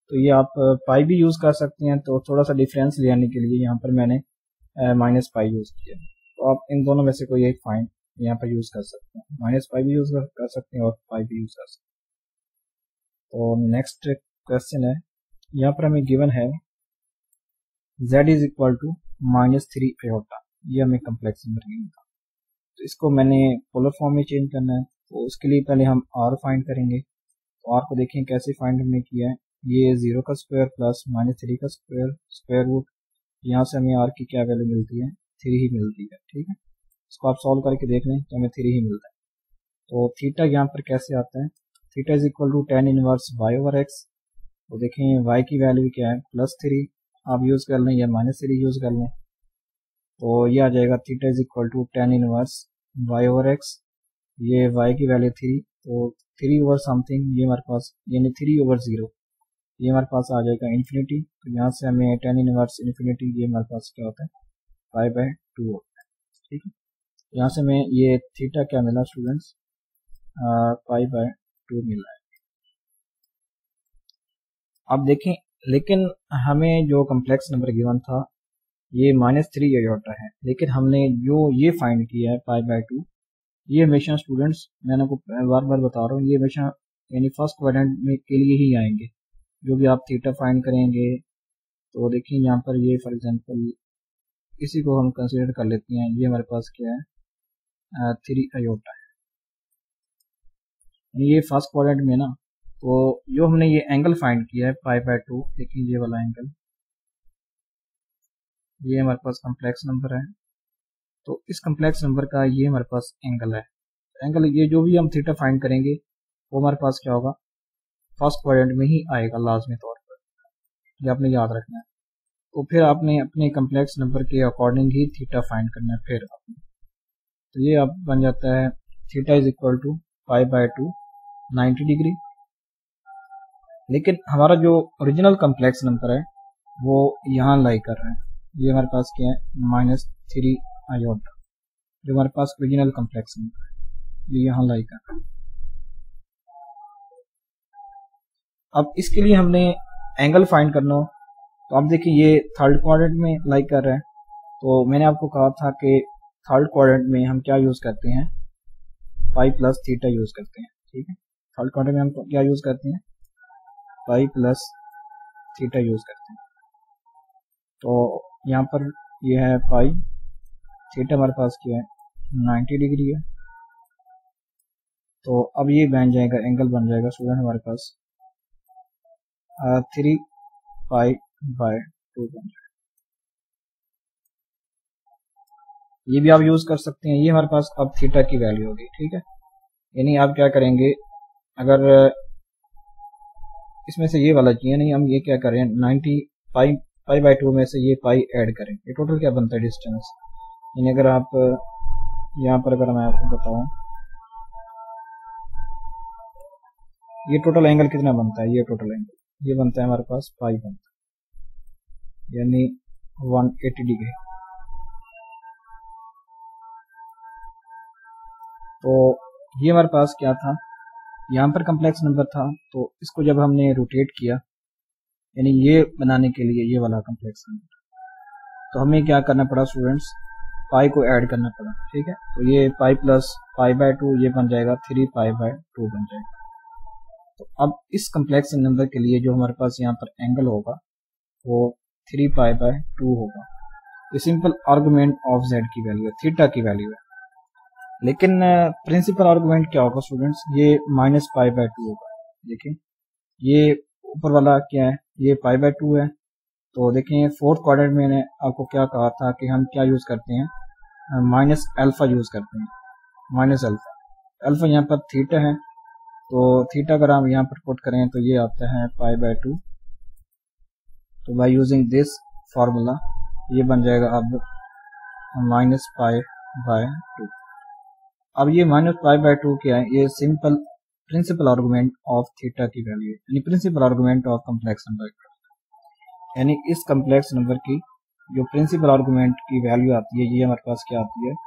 तो ये आप पाई भी यूज़ कर सकते हैं। तो थोड़ा सा डिफरेंस ले आने के लिए यहाँ पर मैंने माइनस पाई यूज़ किया। तो आप इन दोनों में से कोई एक फाइन यहाँ पर यूज़ कर सकते हैं, माइनस पाई भी यूज़ कर सकते हैं और पाई भी यूज़ कर सकते हैं। तो नेक्स्ट क्वेश्चन है, यहाँ पर हमें गिवन है z is equal to -3 iota, ये हमें कम्प्लेक्स नंबर गिवन था। तो इसको मैंने पोलर फॉर्म में चेंज करना है। तो उसके लिए पहले हम r फाइंड करेंगे। तो r को देखें कैसे फाइंड हमने किया है, ये 0 का स्क्वायर प्लस -3 का स्क्वायर स्क्वायर रूट, यहाँ से हमें r की क्या वैल्यू मिलती है, 3 ही मिलती है। ठीक है, इसको आप सॉल्व करके देख लें तो हमें 3 ही मिलता है। तो थीटा यहाँ पर कैसे आता है, theta is equal to tan inverse y over x। तो देखें y की वैल्यू क्या है, +3 आप यूज़ कर लें या -3 यूज़ कर लें। तो ये आ जाएगा theta is equal to tan inverse y over x, ये y की वैल्यू 3, तो 3 ओवर समथिंग ये हमारे पास यानी 3 ओवर 0, ये हमारे पास आ जाएगा इन्फिनिटी। तो यहाँ से हमें tan इनवर्स इन्फिनिटी ये हमारे पास क्या होता है, π/2 होता है। ठीक है, यहाँ से हमें ये थीटा क्या मिला स्टूडेंट्स, π/2 मिला है। अब देखें, लेकिन हमें जो कम्प्लेक्स नंबर गिवन था ये -3 आयोटा है, लेकिन हमने जो ये फाइंड किया है π/2, ये हमेशा स्टूडेंट्स, मैंने आपको बार बार बता रहा हूँ, ये हमेशा यानी फर्स्ट क्वाड्रेंट में के लिए ही आएंगे। जो भी आप थीटा फाइंड करेंगे, तो देखिए यहाँ पर ये फॉर एग्जांपल इसी को हम कंसीडर कर लेते हैं, ये हमारे पास क्या है, 3 आयोटा है, ये फर्स्ट क्वाड्रेंट में ना। तो जो हमने ये एंगल फाइंड किया है π/2, देखिए ये वाला एंगल, ये हमारे पास कम्प्लेक्स नंबर है। तो इस कम्प्लेक्स नंबर का ये हमारे पास एंगल है। एंगल ये जो भी हम थीटा फाइंड करेंगे वो हमारे पास क्या होगा, फर्स्ट क्वाड्रेंट में ही आएगा लाजमी तौर पर, ये आपने याद रखना है। तो फिर आपने अपने कम्प्लेक्स नंबर के अकॉर्डिंग ही थीटा फाइंड करना है फिर आपने। तो ये अब बन जाता है theta is equal to π/2 90 degree. लेकिन हमारा जो ओरिजिनल कम्प्लेक्स नंबर है वो यहाँ लाई कर रहा है, ये हमारे पास क्या है, -3 आयोटा, जो हमारे पास ओरिजिनल कम्प्लेक्स नंबर है ये यहाँ लाई कर रहा है। अब इसके लिए हमने एंगल फाइंड करना हो, तो आप देखिए ये थर्ड क्वाड्रेंट में लाई कर रहा है। तो मैंने आपको कहा था कि थर्ड क्वाड्रेंट में हम क्या यूज़ करते हैं, पाई प्लस थीटा यूज़ करते हैं। ठीक है, थर्ड क्वाड्रेंट में हम क्या यूज़ करते हैं, पाई प्लस थीटा यूज़ करते हैं। तो यहाँ पर ये है पाई, थीटा हमारे पास क्या है, 90 डिग्री है। तो अब ये बन जाएगा, एंगल बन जाएगा स्टूडेंट हमारे पास 3π/2 बन जाएगा। ये भी आप यूज़ कर सकते हैं, ये हमारे पास अब थीटा की वैल्यू होगी। ठीक है, यानी आप क्या करेंगे, अगर इसमें से ये वाला चाहिए नहीं, हम ये क्या करें, 90π/2 में से ये पाई ऐड करें, ये टोटल क्या बनता है, डिस्टेंस। यानी अगर आप यहाँ पर अगर मैं आपको बताऊं, ये टोटल एंगल कितना बनता है, ये टोटल एंगल ये बनता है हमारे पास पाई बनता है, यानी 180 डिग्री। तो ये हमारे पास क्या था, यहाँ पर कम्प्लेक्स नंबर था, तो इसको जब हमने रोटेट किया, यानी ये बनाने के लिए ये वाला कम्प्लेक्स नंबर, तो हमें क्या करना पड़ा स्टूडेंट्स, पाई को ऐड करना पड़ा। ठीक है, तो ये पाई प्लस π/2 ये बन जाएगा 3π/2 बन जाएगा। तो अब इस कम्प्लेक्स नंबर के लिए जो हमारे पास यहाँ पर एंगल होगा वो 3π/2 होगा। ये सिंपल आर्गुमेंट ऑफ z की वैल्यू है, थीटा की वैल्यू है। लेकिन प्रिंसिपल आर्गुमेंट क्या होगा स्टूडेंट्स, ये -π/2 होगा। देखिए ये ऊपर वाला क्या है, ये π/2 है। तो देखें फोर्थ क्वाड्रेंट में मैंने आपको क्या कहा था कि हम क्या यूज़ करते हैं, -α यूज़ करते हैं, -α। अल्फा यहाँ पर थीटा है, तो थीटा अगर हम यहाँ पर पुट करें तो ये आता है π/2। तो बाय यूजिंग दिस फार्मूला ये बन जाएगा अब -π/2। अब ये -π/2 क्या है, ये simple principal argument of theta की वैल्यू है, यानी principal argument of complex number, यानी इस कम्प्लेक्स नंबर की जो प्रिंसिपल आर्गुमेंट की वैल्यू आती है ये हमारे पास क्या आती है,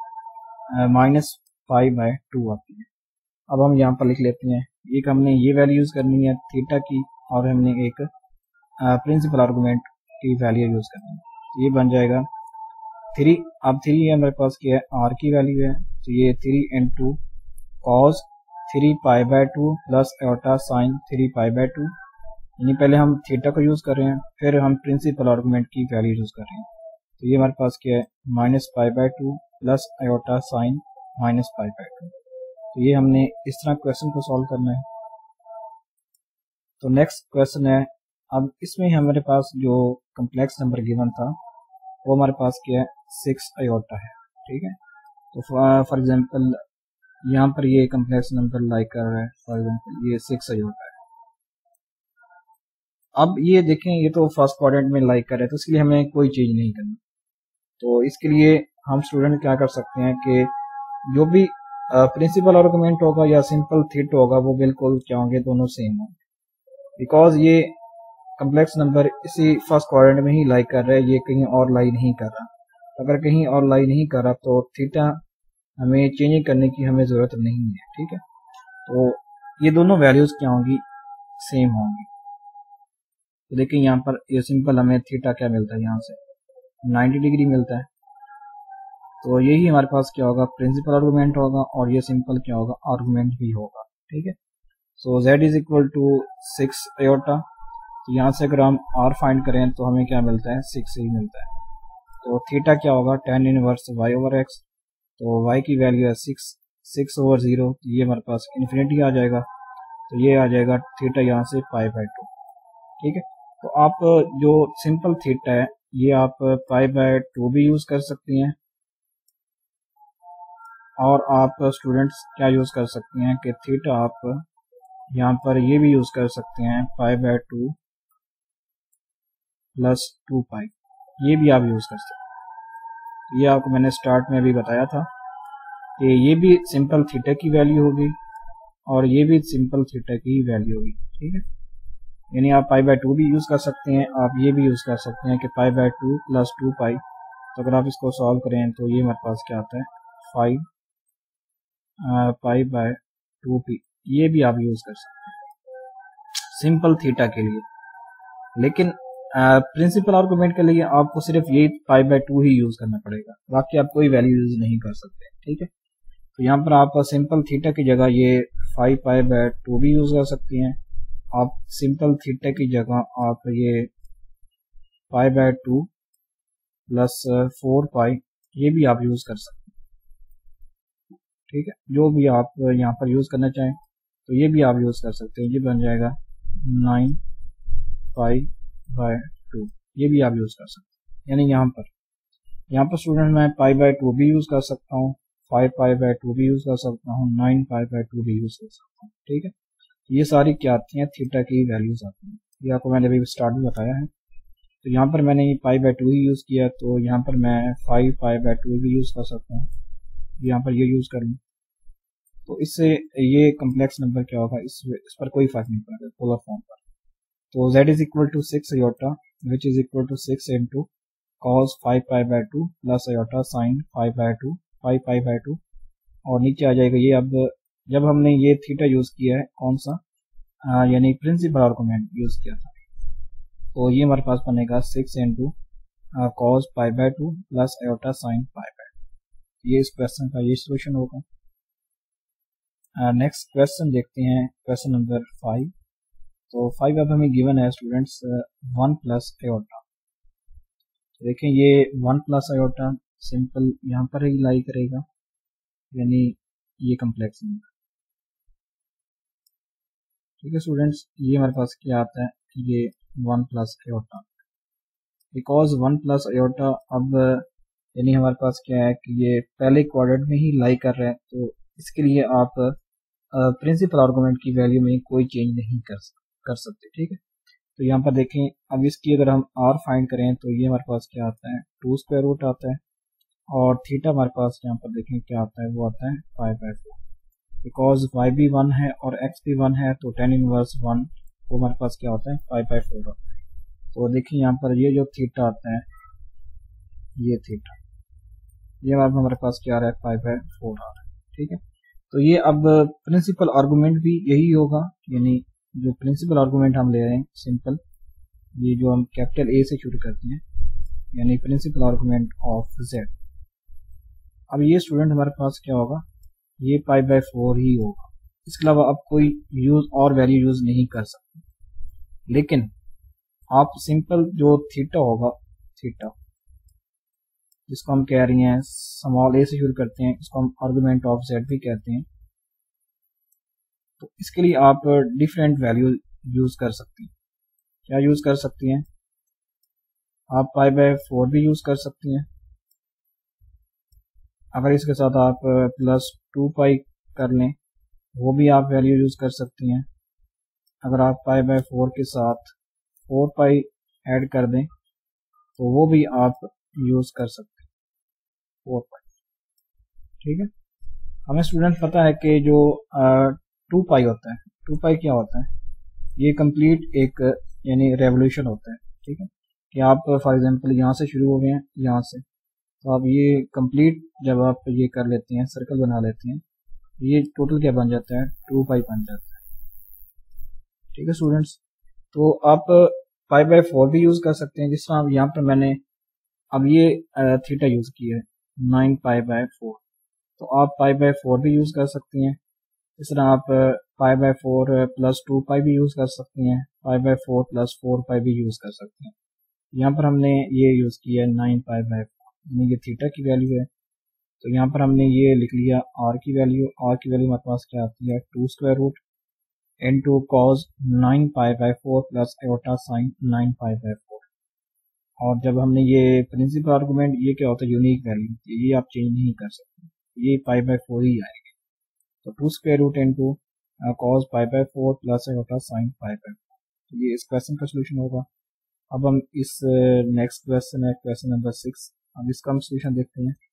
-π/2 आती है। अब हम यहाँ पर लिख लेते हैं, एक हमने ये वैल्यू यूज़ करनी है थीटा की और हमने एक प्रिंसिपल आर्गूमेंट की वैल्यू यूज करनी है। ये बन जाएगा 3। अब 3 ये हमारे पास क्या है, r की वैल्यू है, तो ये 3 into cos 3π/2 plus iota sine 3π/2, यानी पहले हम थीटा को यूज कर रहे हैं, फिर हम प्रिंसिपल आर्गूमेंट की वैल्यू यूज कर रहे हैं। तो ये हमारे पास क्या है, -π/2 प्लस आयोटा साइन -π/2। तो ये हमने इस तरह क्वेश्चन को सॉल्व करना है। तो नेक्स्ट क्वेश्चन है, अब इसमें हमारे पास जो कम्प्लेक्स नंबर गिवन था वो हमारे पास क्या है, 6 आयोटा है। ठीक है, तो फॉर एग्जांपल यहाँ पर ये कम्प्लेक्स नंबर लाइक कर रहा है, फॉर एग्जांपल ये 6 आयोटा है। अब ये देखें, ये तो फर्स्ट क्वाड्रेंट में लाइक कर रहे हैं, तो इसके लिए हमें कोई चीज नहीं करनी। तो इसके लिए हम स्टूडेंट क्या कर सकते हैं कि जो भी प्रिंसिपल आर्गुमेंट होगा या सिंपल थीटा होगा वो बिल्कुल क्या होंगे, दोनों सेम होंगे, बिकॉज ये कम्प्लेक्स नंबर इसी फर्स्ट क्वाड्रेंट में ही लाई कर रहा है, ये कहीं और लाई नहीं कर रहा। अगर कहीं और लाई नहीं कर रहा तो थीटा हमें चेंज करने की हमें जरूरत नहीं है। ठीक है, तो ये दोनों वैल्यूज क्या होंगी, सेम होंगी। तो देखिए यहाँ पर ये सिंपल हमें थीटा क्या मिलता है, यहाँ से 90 डिग्री मिलता है। तो यही हमारे पास क्या होगा, प्रिंसिपल आर्गुमेंट होगा, और ये सिंपल क्या होगा, आर्गुमेंट भी होगा। ठीक है, so z is equal to 6 iota. तो यहाँ से अगर हम r फाइंड करें तो हमें क्या मिलता है, 6 ही मिलता है। तो थीटा क्या होगा, tan इनवर्स y/x। तो y की वैल्यू है 6/0, तो ये हमारे पास इन्फिनिटी आ जाएगा। तो ये आ जाएगा थीटा यहाँ से π/2। ठीक है, तो आप जो सिंपल थीटा है ये आप π/2 भी यूज कर सकती हैं, और आप स्टूडेंट्स क्या यूज कर सकते हैं कि थीटा आप यहाँ पर ये भी यूज कर सकते हैं π/2 प्लस 2π, ये भी आप यूज कर सकते हैं। ये आपको मैंने स्टार्ट में भी बताया था कि ये भी सिंपल थीटा की वैल्यू होगी और ये भी सिंपल थीटा की वैल्यू होगी। ठीक है, यानी आप π/2 भी यूज कर सकते हैं, आप ये भी यूज कर सकते हैं कि π/2 प्लस 2π। तो अगर आप इसको सॉल्व करें तो ये हमारे पास क्या आता है, 5 π/2p, ये भी आप यूज कर सकते हैं सिंपल थीटा के लिए। लेकिन प्रिंसिपल आर्गुमेंट के लिए आपको सिर्फ ये π/2 ही यूज करना पड़ेगा, बाकी आप कोई वैल्यू यूज नहीं कर सकते। ठीक है, तो यहाँ पर आप सिंपल थीटा की जगह ये 5π/2 भी यूज कर सकती हैं। आप सिंपल थीटा की जगह आप ये π/2 प्लस 4π, ये भी आप यूज कर सकते हैं। ठीक है, जो भी आप यहाँ पर यूज करना चाहें तो ये भी आप यूज कर सकते हैं। ये बन जाएगा 9π/2, ये भी आप यूज कर सकते हैं। यानी यहाँ पर स्टूडेंट मैं π/2 भी यूज कर सकता हूँ, 5π/2 भी यूज कर सकता हूँ, 9π/2 भी यूज कर सकता हूँ। ठीक है, ये सारी क्या आती हैं, थीटा की वैल्यूज आती हैं। ये आपको मैंने अभी स्टार्ट में बताया है। तो यहाँ पर मैंने π/2 ही यूज किया, तो यहाँ पर मैं 5π/2 भी यूज कर सकता हूँ, यहाँ पर ये यूज करूँ। तो इससे ये कम्प्लेक्स नंबर क्या होगा, इस पर कोई फर्क नहीं पड़ेगा पोलर फॉर्म पर। तो z is equal to 6 iota which is equal to 6 into cos 5π/2 plus iota sine 5π/2, और नीचे आ जाएगा ये। अब जब हमने ये थीटा यूज किया है, कौन सा, यानी प्रिंसिपल आर्गुमेंट यूज किया था, तो ये हमारे पास बनेगा 6 into cos π/2 plus iota sine 5/2। ये इस क्वेश्चन का ये सोल्यूशन होगा। नेक्स्ट क्वेश्चन देखते हैं, क्वेश्चन नंबर 5। तो 5 अब हमें गिवन है स्टूडेंट्स 1 प्लस आयोटा। देखें ये 1 प्लस आयोटा सिंपल यहाँ पर ही लाई करेगा, यानी ये कम्प्लेक्स नंबर। ठीक है स्टूडेंट्स, ये हमारे पास क्या आता है, ये 1 plus iota, because 1 plus iota अब यानी हमारे पास क्या है कि ये पहले क्वाड्रेंट में ही लाई कर रहे हैं, तो इसके लिए आप प्रिंसिपल आर्गुमेंट की वैल्यू में कोई चेंज नहीं कर सकते। ठीक है, तो यहाँ पर देखें, अब इसकी अगर हम r फाइंड करें तो ये हमारे पास क्या आता है, 2 स्क्वायर रूट आता है, और थीटा हमारे पास यहाँ पर देखें क्या आता है, वो आता है 5/4। बिकॉज y भी 1 है और x भी 1 है, तो tan इनवर्स 1 वो हमारे पास क्या होता है, 5/4 होता है। तो देखिए यहाँ पर ये जो थीटा आता है, ये थीटा, ये हमारे पास क्या आ रहा है, 5/4 आ रहा है। ठीक है, तो ये अब प्रिंसिपल आर्गुमेंट भी यही होगा, यानी जो प्रिंसिपल आर्गुमेंट हम ले रहे हैं सिंपल, ये जो हम कैपिटल ए से शुरू करते हैं, यानी प्रिंसिपल आर्गुमेंट ऑफ z। अब ये स्टूडेंट हमारे पास क्या होगा, ये पाई बाय 4 ही होगा। इसके अलावा आप कोई यूज और वैल्यू यूज नहीं कर सकते। लेकिन आप सिंपल जो थीटा होगा, थीटा जिसको हम कह रही हैं स्मॉल ए से शुरू करते हैं, इसको हम आर्गुमेंट ऑफ z भी कहते हैं। तो इसके लिए आप डिफरेंट वैल्यू यूज कर सकती हैं। क्या यूज कर सकती हैं, आप पाई बाय 4 भी यूज कर सकती हैं। अगर इसके साथ आप प्लस 2 पाई कर लें, वो भी आप वैल्यू यूज कर सकती हैं। अगर आप पाई बाय 4 के साथ 4 पाई ऐड कर दें तो वो भी आप यूज कर सकते हैं, 4 पाई। ठीक है, हमें स्टूडेंट पता है कि जो 2 पाई होता है, 2 पाई क्या होता है, ये कंप्लीट एक यानी रेवोल्यूशन होता है। ठीक है, कि आप फॉर एग्जांपल यहाँ से शुरू हो गए हैं, यहाँ से, तो आप ये कंप्लीट जब आप ये कर लेते हैं, सर्कल बना लेते हैं, ये टोटल क्या बन जाता है, 2 पाई बन जाता है। ठीक है स्टूडेंट्स, तो आप पाई बाय 4 भी यूज कर सकते हैं। जिस तरह यहाँ पर मैंने अब ये थीटा यूज किया है 9 पाई बाय 4, तो आप पाई बाय 4 भी यूज कर सकती हैं। इस तरह आप पाई बाय 4 प्लस 2 पाई भी यूज कर सकती हैं, पाई बाय 4 प्लस 4 पाई भी यूज कर सकती हैं। यहाँ पर हमने ये यूज किया है 9 पाई बाय 4, यानी ये थीटा की वैल्यू है। तो यहाँ पर हमने ये लिख लिया आर की वैल्यू, आर की वैल्यू हमारे पास क्या आती है, 2 square root into cos 9 pi by 4 plus iota sine 9 pi by 4। और जब हमने ये प्रिंसिपल आर्गुमेंट, ये क्या होता है, यूनिक वैल्यू होती है, ये आप चेंज नहीं कर सकते, ये पाई बाय 4 ही आएगी। तो 2 square root into cos pi by 4 plus iota sine pi by 4, तो ये इस क्वेश्चन का सोल्यूशन होगा। अब हम इस नेक्स्ट क्वेश्चन है क्वेश्चन नंबर 6, अब इसका हम सोल्यूशन देखते हैं।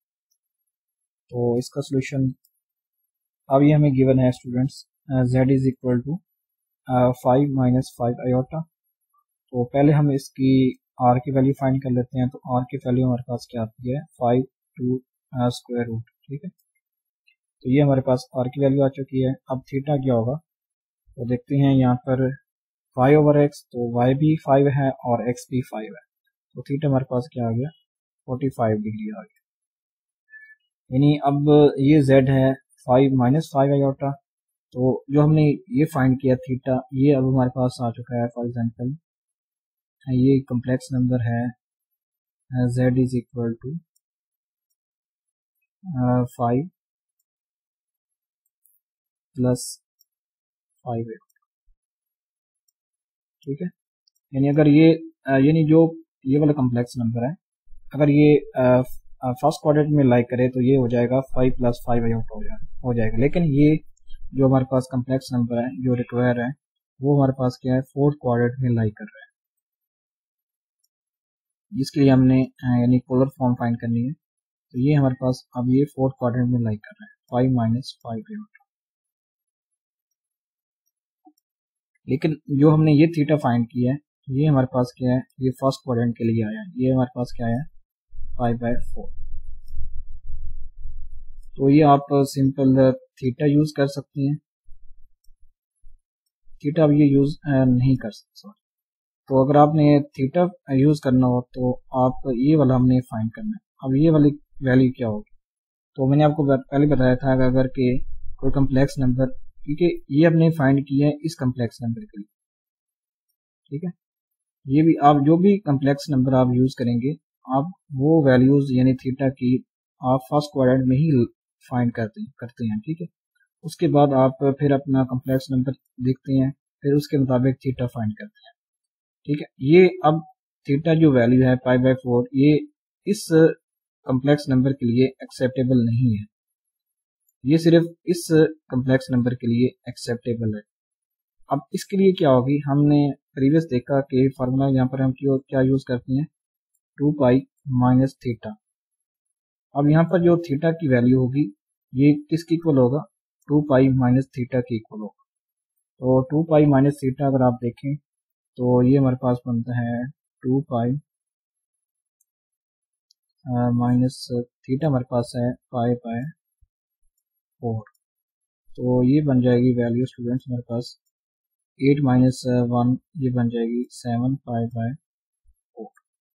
तो इसका सोल्यूशन अब ये हमें गिवन है students, z is equal to 5 minus 5 iota. तो पहले हम इसकी r की वैल्यू फाइंड कर लेते हैं। तो r की वैल्यू हमारे पास क्या आती है, 5 टू स्क्वायर रूट। ठीक है, तो ये हमारे पास r की वैल्यू आ चुकी है। अब थीटा क्या होगा, तो देखते हैं यहाँ पर 5 ओवर x, तो y भी 5 है और x भी 5 है, तो थीटा हमारे पास क्या आ गया, 45 डिग्री आ गया। यानी अब ये z है 5 माइनस 5 आयोटा, तो जो हमने ये फाइंड किया थीटा, ये अब हमारे पास आ चुका है। फॉर एग्जांपल ये कम्प्लेक्स नंबर है z is equal to 5 plus 5। ठीक है, यानी अगर ये यानी जो ये वाला कम्प्लेक्स नंबर है, अगर ये फर्स्ट क्वाड्रेंट में लाइक करे तो ये हो जाएगा 5 प्लस 5 आउट हो जाएगा। लेकिन ये जो हमारे पास कम्प्लेक्स नंबर है जो रिक्वायर है, वो हमारे पास क्या है, फोर्थ क्वाड्रेंट में लाइक कर रहा है, जिसके लिए हमने यानी पोलर फॉर्म फाइंड करनी है। तो ये हमारे पास अब ये फोर्थ क्वाड्रेंट में लाइक कर रहा है, 5 माइनस 5 आउट। लेकिन जो हमने ये थीटा फाइंड किया है, ये हमारे पास क्या है, ये फर्स्ट क्वाड्रेंट के लिए आया है, ये हमारे पास क्या है, 5/4। तो ये आप सिंपल थीटा यूज कर सकते हैं, थीटा अब ये यूज नहीं कर सकते। तो अगर आपने थीटा यूज करना हो तो आप ये वाला हमने फाइंड करना है। अब ये वाली वैल्यू क्या होगी, तो मैंने आपको पहले बताया था कि अगर के कोई कम्प्लेक्स नंबर, क्योंकि ये हमने फाइंड किया है इस कम्प्लेक्स नंबर के लिए। ठीक है, ये भी आप जो भी कम्प्लेक्स नंबर आप यूज करेंगे, आप वो वैल्यूज यानी थीटा की आप फर्स्ट क्वाड्रेंट में ही फाइंड करते हैं। ठीक है, उसके बाद आप फिर अपना कम्प्लेक्स नंबर देखते हैं, फिर उसके मुताबिक थीटा फाइंड करते हैं। ठीक है, ये अब थीटा जो वैल्यू है 5/4, ये इस कम्प्लेक्स नंबर के लिए एक्सेप्टेबल नहीं है, ये सिर्फ इस कम्प्लेक्स नंबर के लिए एक्सेप्टेबल है। अब इसके लिए क्या होगी, हमने प्रीवियस देखा कि फार्मूला यहाँ पर हम क्या यूज करते हैं, 2 पाई माइनस थीटा। अब यहाँ पर जो थीटा की वैल्यू होगी, ये किसकी इक्वल होगा, 2 पाई माइनस थीटा की इक्वल होगा। तो 2 पाई माइनस थीटा अगर आप देखें तो ये हमारे पास बनता है 2 पाई माइनस थीटा, हमारे पास है 5/4। तो ये बन जाएगी वैल्यू स्टूडेंट्स हमारे पास 8 माइनस 1 ये बन जाएगी 7 पाई बाय 4।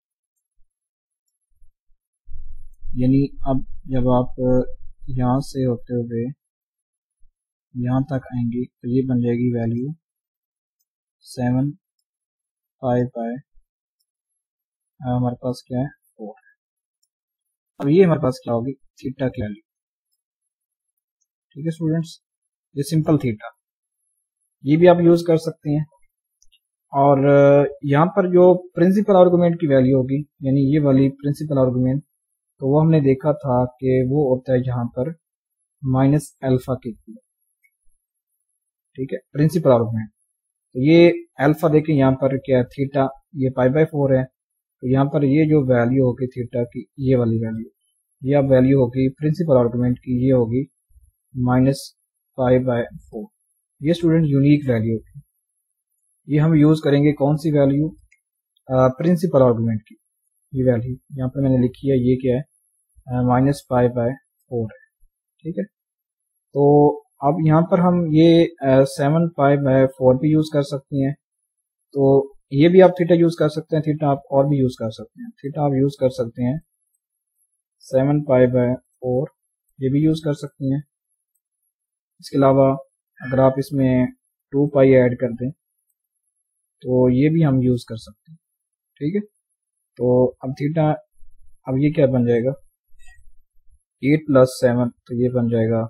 यानी अब जब आप यहाँ से होते हुए यहाँ तक आएंगे तो ये बन जाएगी वैल्यू 7 पाई बाय हमारे पास क्या है 4। अब ये हमारे पास क्या होगी थीटा की वैल्यू। ठीक है स्टूडेंट्स, ये सिंपल थीटा ये भी आप यूज कर सकते हैं। और यहाँ पर जो प्रिंसिपल आर्गुमेंट की वैल्यू होगी यानी ये वाली प्रिंसिपल आर्गुमेंट, तो वो हमने देखा था कि वो होता है यहाँ पर माइनस अल्फा के इक्वल। ठीक है, प्रिंसिपल आर्गुमेंट तो ये अल्फा देखें यहाँ पर क्या थीटा ये पाई बाय 4 है, तो यहाँ पर ये जो वैल्यू होगी थीटा की ये वाली वैल्यू, ये अब वैल्यू होगी प्रिंसिपल आर्गुमेंट की, ये होगी माइनस पाई बाय 4। ये स्टूडेंट यूनिक वैल्यू होगी, ये हम यूज करेंगे कौन सी वैल्यू प्रिंसिपल आर्गुमेंट की। ये वैल्यू यहाँ पर मैंने लिखी है, ये क्या है माइनस पाई बाय 4 है। ठीक है, तो अब यहाँ पर हम ये 7 पाई बाय 4 भी यूज कर सकते हैं। तो ये भी आप थीटा यूज कर सकते हैं, थीटा आप और भी यूज कर सकते हैं। थीटा आप यूज कर सकते हैं 7 पाई बाय 4, ये भी यूज कर सकते हैं। इसके अलावा अगर आप इसमें 2 पाई ऐड कर दें तो ये भी हम यूज कर सकते हैं। ठीक है, तो अब थीटा अब ये क्या बन जाएगा 8 प्लस 7, तो ये बन जाएगा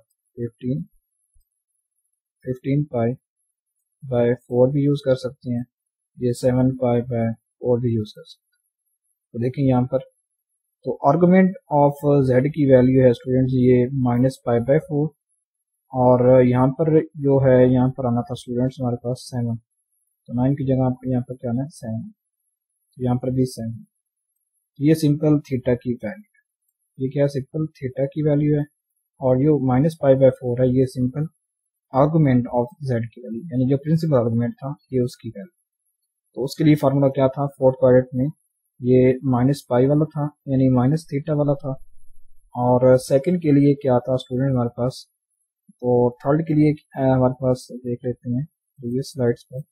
15 पाई बाय 4 भी यूज कर सकते हैं, ये 7 पाई बाय 4 भी यूज कर सकते हैं। तो देखिए यहाँ पर तो आर्गुमेंट ऑफ z की वैल्यू है स्टूडेंट्स ये माइनस पाई बाय 4, और यहाँ पर जो है यहाँ पर आना था स्टूडेंट्स हमारे पास 7, तो 9 की जगह आपको यहाँ पर क्या आना है 7, तो यहाँ पर भी 7। ये सिंपल थीटा की वैल्यू है, ये क्या सिंपल थीटा की वैल्यू है, और जो माइनस पाई बाय 4 है ये सिंपल आर्गुमेंट ऑफ z की वैल्यू यानी जो प्रिंसिपल आर्गुमेंट था ये उसकी वैल्यू। तो उसके लिए फार्मूला क्या था फोर्थ क्वाड्रेंट में, ये माइनस पाई वाला था यानी माइनस थीटा वाला था, और सेकंड के लिए क्या था स्टूडेंट हमारे पास, तो थर्ड के लिए हमारे पास देख लेते हैं प्रीवियस स्लाइड्स पर।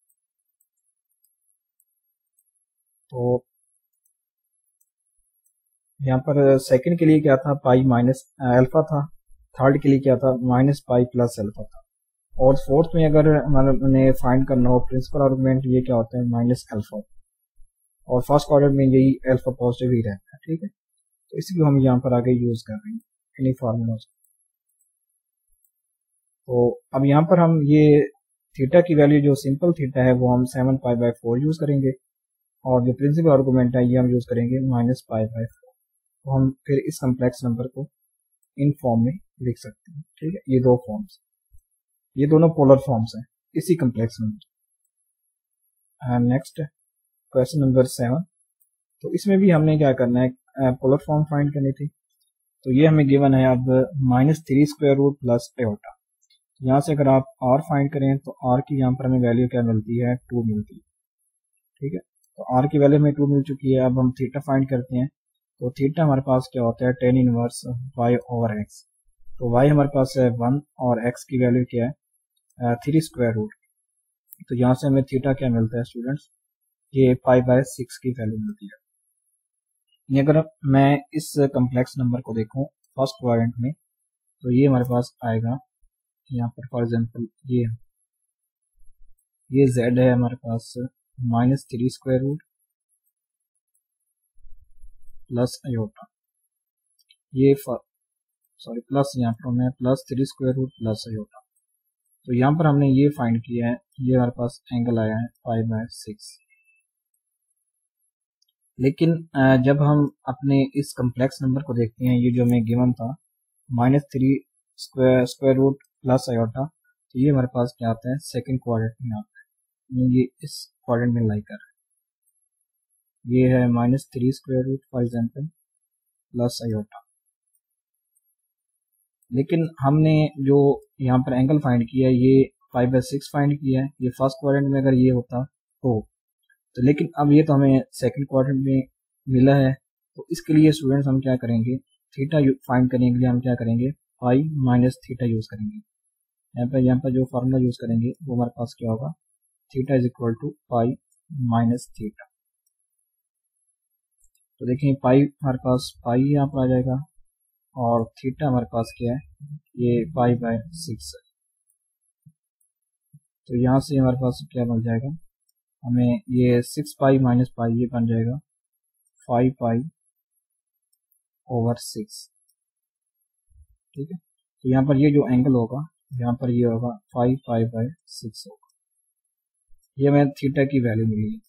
तो यहाँ पर सेकंड के लिए क्या था पाई माइनस अल्फा था, थर्ड के लिए क्या था माइनस पाई प्लस अल्फा था, और फोर्थ में अगर हमारे फाइंड करना हो प्रिंसिपल आर्गुमेंट ये क्या होता है माइनस अल्फा, और फर्स्ट क्वाड्रेंट में यही अल्फा पॉजिटिव ही रहता है। ठीक है, तो इसलिए हम यहाँ पर आगे यूज कर रहे हैं इन्हीं फार्मूला। तो अब यहाँ पर हम ये थीटा की वैल्यू जो सिंपल थीटा है वो हम 7 पाई बाय 4 यूज करेंगे, और जो प्रिंसिपल आर्गुमेंट है ये हम यूज करेंगे माइनस पाई बाय 4। तो हम फिर इस कम्प्लेक्स नंबर को इन फॉर्म में लिख सकते हैं। ठीक है, ये दो फॉर्म्स, ये दोनों पोलर फॉर्म्स हैं इसी complex number. Next question number 7, तो इसमें भी हमने क्या करना है पोलर फॉर्म फाइंड करनी थी। तो ये हमें गिवन है अब -3 स्क्वायर रूट प्लस आयोटा। यहाँ से अगर आप r फाइंड करें तो r की यहाँ पर हमें वैल्यू क्या मिलती है 2 मिलती है। ठीक है, तो r की वैल्यू हमें 2 मिल चुकी है। अब हम थीटा फाइंड करते हैं, तो थीटा हमारे पास क्या होता है tan inverse y over x। तो y हमारे पास है 1 और x की वैल्यू क्या है 3 स्क्वायर रूट। तो यहाँ से हमें थीटा क्या मिलता है स्टूडेंट्स, ये पाई बाय 6 की वैल्यू मिलती है। ये अगर मैं इस कम्प्लेक्स नंबर को देखूं फर्स्ट क्वाड्रेंट में, तो ये हमारे पास आएगा यहाँ पर फॉर एग्जांपल ये z है हमारे पास -3 स्क्वायर रूट प्लस आयोटा, ये प्लस यहाँ पर हमने +3 स्क्वायर रूट प्लस आयोटा। तो यहाँ पर हमने ये फाइंड किया है, ये हमारे पास एंगल आया है पाई बाय 6। लेकिन जब हम अपने इस कम्प्लेक्स नंबर को देखते हैं, ये जो हमें गिवन था -3 स्क्वायर रूट प्लस आयोटा, तो ये हमारे पास क्या आता है सेकंड क्वाड्रेंट में आता है, ये इस क्वाड्रेंट में लाई कर ये है -3 square root for example plus iota. लेकिन हमने जो यहाँ पर एंगल फाइंड किया है ये पाई बाय 6 फाइंड किया है, ये फर्स्ट क्वाड्रेंट में अगर ये होता तो लेकिन अब ये तो हमें सेकंड क्वाड्रेंट में मिला है। तो इसके लिए स्टूडेंट्स हम क्या करेंगे थीटा फाइंड करने के लिए हम क्या करेंगे पाई माइनस थीटा यूज करेंगे। यहाँ पर जो फार्मूला यूज करेंगे वो हमारे पास क्या होगा theta is equal to pi minus theta. तो देखें पाई हमारे पास पाई यहाँ पर आ जाएगा और थीटा हमारे पास क्या है, ये पाई बाय 6 है। तो यहाँ से हमारे पास क्या बन जाएगा, हमें ये 6 पाई माइनस पाई ये बन जाएगा 5 पाई ओवर 6। ठीक है, तो यहाँ पर ये जो एंगल होगा यहाँ पर ये होगा 5 पाई बाय 6 होगा। ये हमें थीटा की वैल्यू मिली है।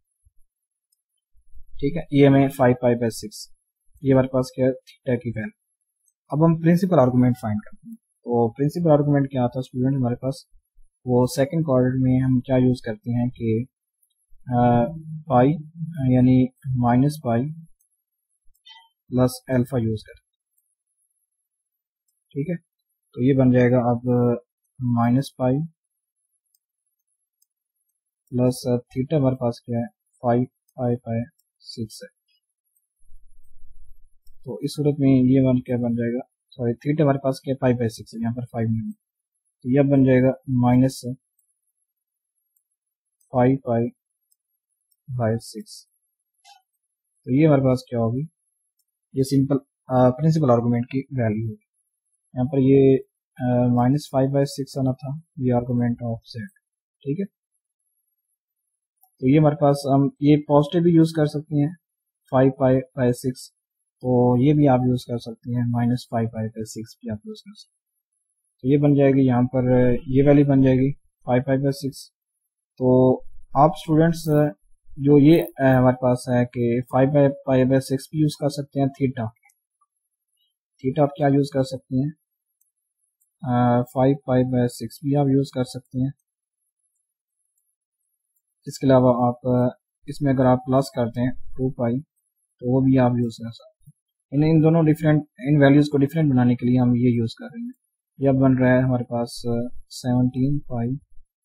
ठीक है, ये हमें 5 पाई बाय 6, ये हमारे पास क्या है थीटा की वैल्यू। अब हम प्रिंसिपल आर्गूमेंट फाइंड करते हैं। तो प्रिंसिपल आर्गूमेंट क्या आता है स्टूडेंट हमारे पास, वो सेकंड क्वाड्रेंट में हम क्या यूज करते हैं कि पाई यानी minus pi plus alpha use करते हैं। ठीक है, तो ये बन जाएगा अब माइनस पाई प्लस थीटा हमारे पास क्या है 5 पाई बाय 6 है। तो इस सूरत में ये वन क्या बन जाएगा, सॉरी थीटा हमारे पास क्या 5 बाय 6 है, यहाँ पर 5 नहीं है, तो यह बन जाएगा माइनस 5 पाई बाय 6। तो ये हमारे पास क्या होगी, ये सिंपल प्रिंसिपल आर्गूमेंट की वैल्यू है। यहाँ पर ये माइनस 5 बाय 6 आना था, ये आर्गूमेंट ऑफ जेड। ठीक है, तो ये हमारे पास हम ये पॉजिटिव भी यूज कर सकते हैं 5 पाई बाय 6, तो ये भी आप यूज कर सकते हैं माइनस 5 पाई बाय 6 भी आप यूज कर सकते हैं। तो ये बन जाएगी यहाँ पर ये वैल्यू बन जाएगी 5 पाई बाय 6। तो आप स्टूडेंट्स जो ये हमारे पास है कि 5 पाई बाय 6 भी यूज कर सकते हैं, थीटा थीटा आप क्या यूज कर सकते हैं 5 पाई बाय 6 भी आप यूज कर सकते हैं। इसके अलावा आप इसमें अगर आप प्लस करते हैं 2 पाई तो वो भी आप यूज कर सकते हैं। इन दोनों डिफरेंट इन वैल्यूज को डिफरेंट बनाने के लिए हम ये यूज कर रहे हैं। यह बन रहा है हमारे पास 17 पाई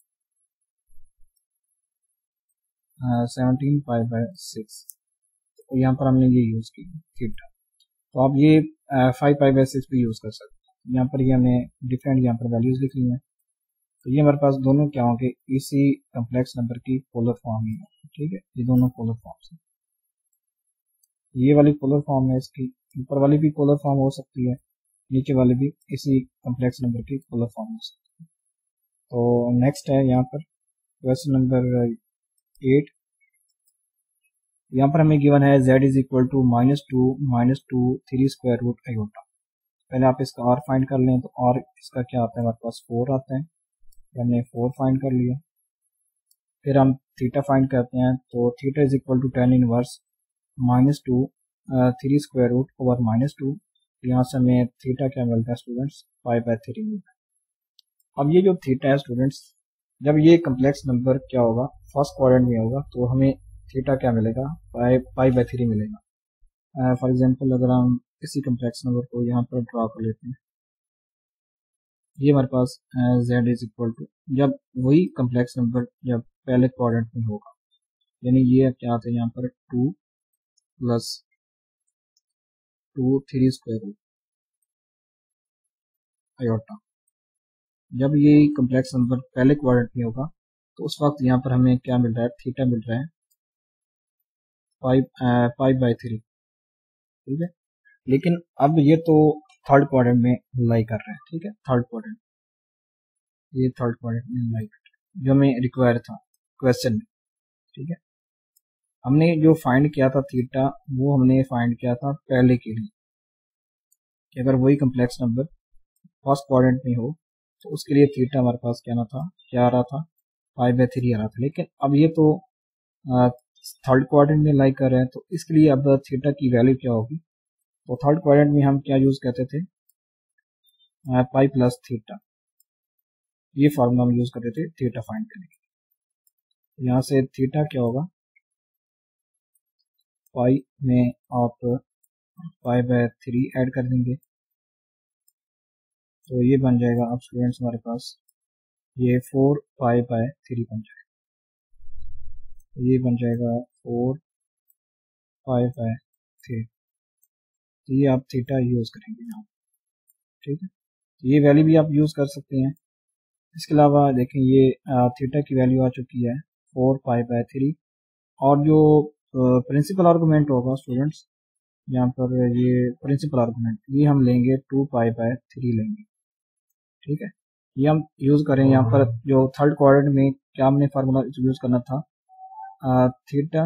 17 पाई बाय 6, तो यहाँ पर हमने ये यूज की थीटा। तो आप ये 5 पाई बाय 6 भी यूज कर सकते हैं। यहाँ पर ये हमने डिफरेंट यहाँ पर वैल्यूज लिख ली हैं। तो ये हमारे पास दोनों क्या होंगे, इसी कम्प्लेक्स नंबर की पोलर फॉर्म ही है। ठीक है, ये दोनों पोलर फॉर्म्स हैं। ये वाली पोलर फॉर्म है, इसकी ऊपर वाली भी पोलर फॉर्म हो सकती है, नीचे वाली भी इसी कम्प्लेक्स नंबर की पोलर फॉर्म हो सकती है। तो नेक्स्ट है यहाँ पर क्वेश्चन नंबर 8। यहाँ पर हमें गिवन है z is equal to -2 3 square root iota. पहले आप इसका r फाइंड कर लें, तो r इसका क्या आता है हमारे पास 4 आता है, हमने 4 फाइंड कर लिया। फिर हम थीटा फाइंड करते हैं, तो theta is equal to tan inverse -2 3 square root over -2। यहाँ से हमें थीटा क्या मिलता है स्टूडेंट्स 5/3 मिलता है। अब ये जो थीटा है स्टूडेंट्स, जब ये कम्प्लेक्स नंबर क्या होगा फर्स्ट क्वाड्रेंट में होगा, तो हमें थीटा क्या मिलेगा 5/3 मिलेगा। फॉर एग्जांपल अगर हम इसी कम्प्लेक्स नंबर को यहाँ पर ड्रा कर लेते हैं, ये हमारे पास z इज इक्वल टू, जब वही कम्प्लेक्स नंबर जब पहले क्वाड्रेंट में होगा, यानी ये क्या आता है यहाँ पर 2 प्लस 2 3 स्क्वायर रूट आयोटा। जब ये कम्प्लेक्स नंबर पहले क्वाड्रेंट में होगा, तो उस वक्त यहाँ पर हमें क्या मिल रहा है, थीटा मिल रहा है 5/3। ठीक है, लेकिन अब ये तो थर्ड क्वाड्रेंट में लाई कर रहा है। ठीक है, थर्ड क्वाड्रेंट, ये थर्ड क्वाड्रेंट में लाई कर रहा है जो हमें रिक्वायर था क्वेश्चन में। ठीक है, हमने जो फाइंड किया था थीटा, वो हमने फाइंड किया था पहले के लिए कि अगर वही कम्प्लेक्स नंबर फर्स्ट क्वाड्रेंट में हो, तो उसके लिए थीटा हमारे पास क्या आ रहा था 5/3 आ रहा था। लेकिन अब ये तो थर्ड क्वाड्रेंट में लाई कर रहे हैं, तो इसके लिए अब थीटा की वैल्यू क्या होगी, तो थर्ड क्वाड्रेंट में हम क्या यूज करते थे पाई प्लस थीटा, ये फार्मूला हम यूज करते थे थीटा फाइंड करने के लिए। यहाँ से थीटा क्या होगा, पाई में आप 5/3 ऐड कर देंगे, तो ये बन जाएगा अब स्टूडेंट्स हमारे पास ये 4 पाई/3 बन जाएगा। ये बन जाएगा 4 पाई/3। तो ये आप थीटा यूज करेंगे यहाँ। ठीक है, तो ये वैल्यू भी आप यूज कर सकते हैं। इसके अलावा देखें ये थीटा की वैल्यू आ चुकी है 4 पाई/3 और जो प्रिंसिपल आर्गूमेंट होगा स्टूडेंट्स यहाँ पर ये प्रिंसिपल आर्गूमेंट ये हम लेंगे 2 पाई/3 लेंगे। ठीक है, ये हम यूज करें यहाँ पर जो थर्ड क्वाड्रेंट में क्या हमने फार्मूला यूज करना था थीटा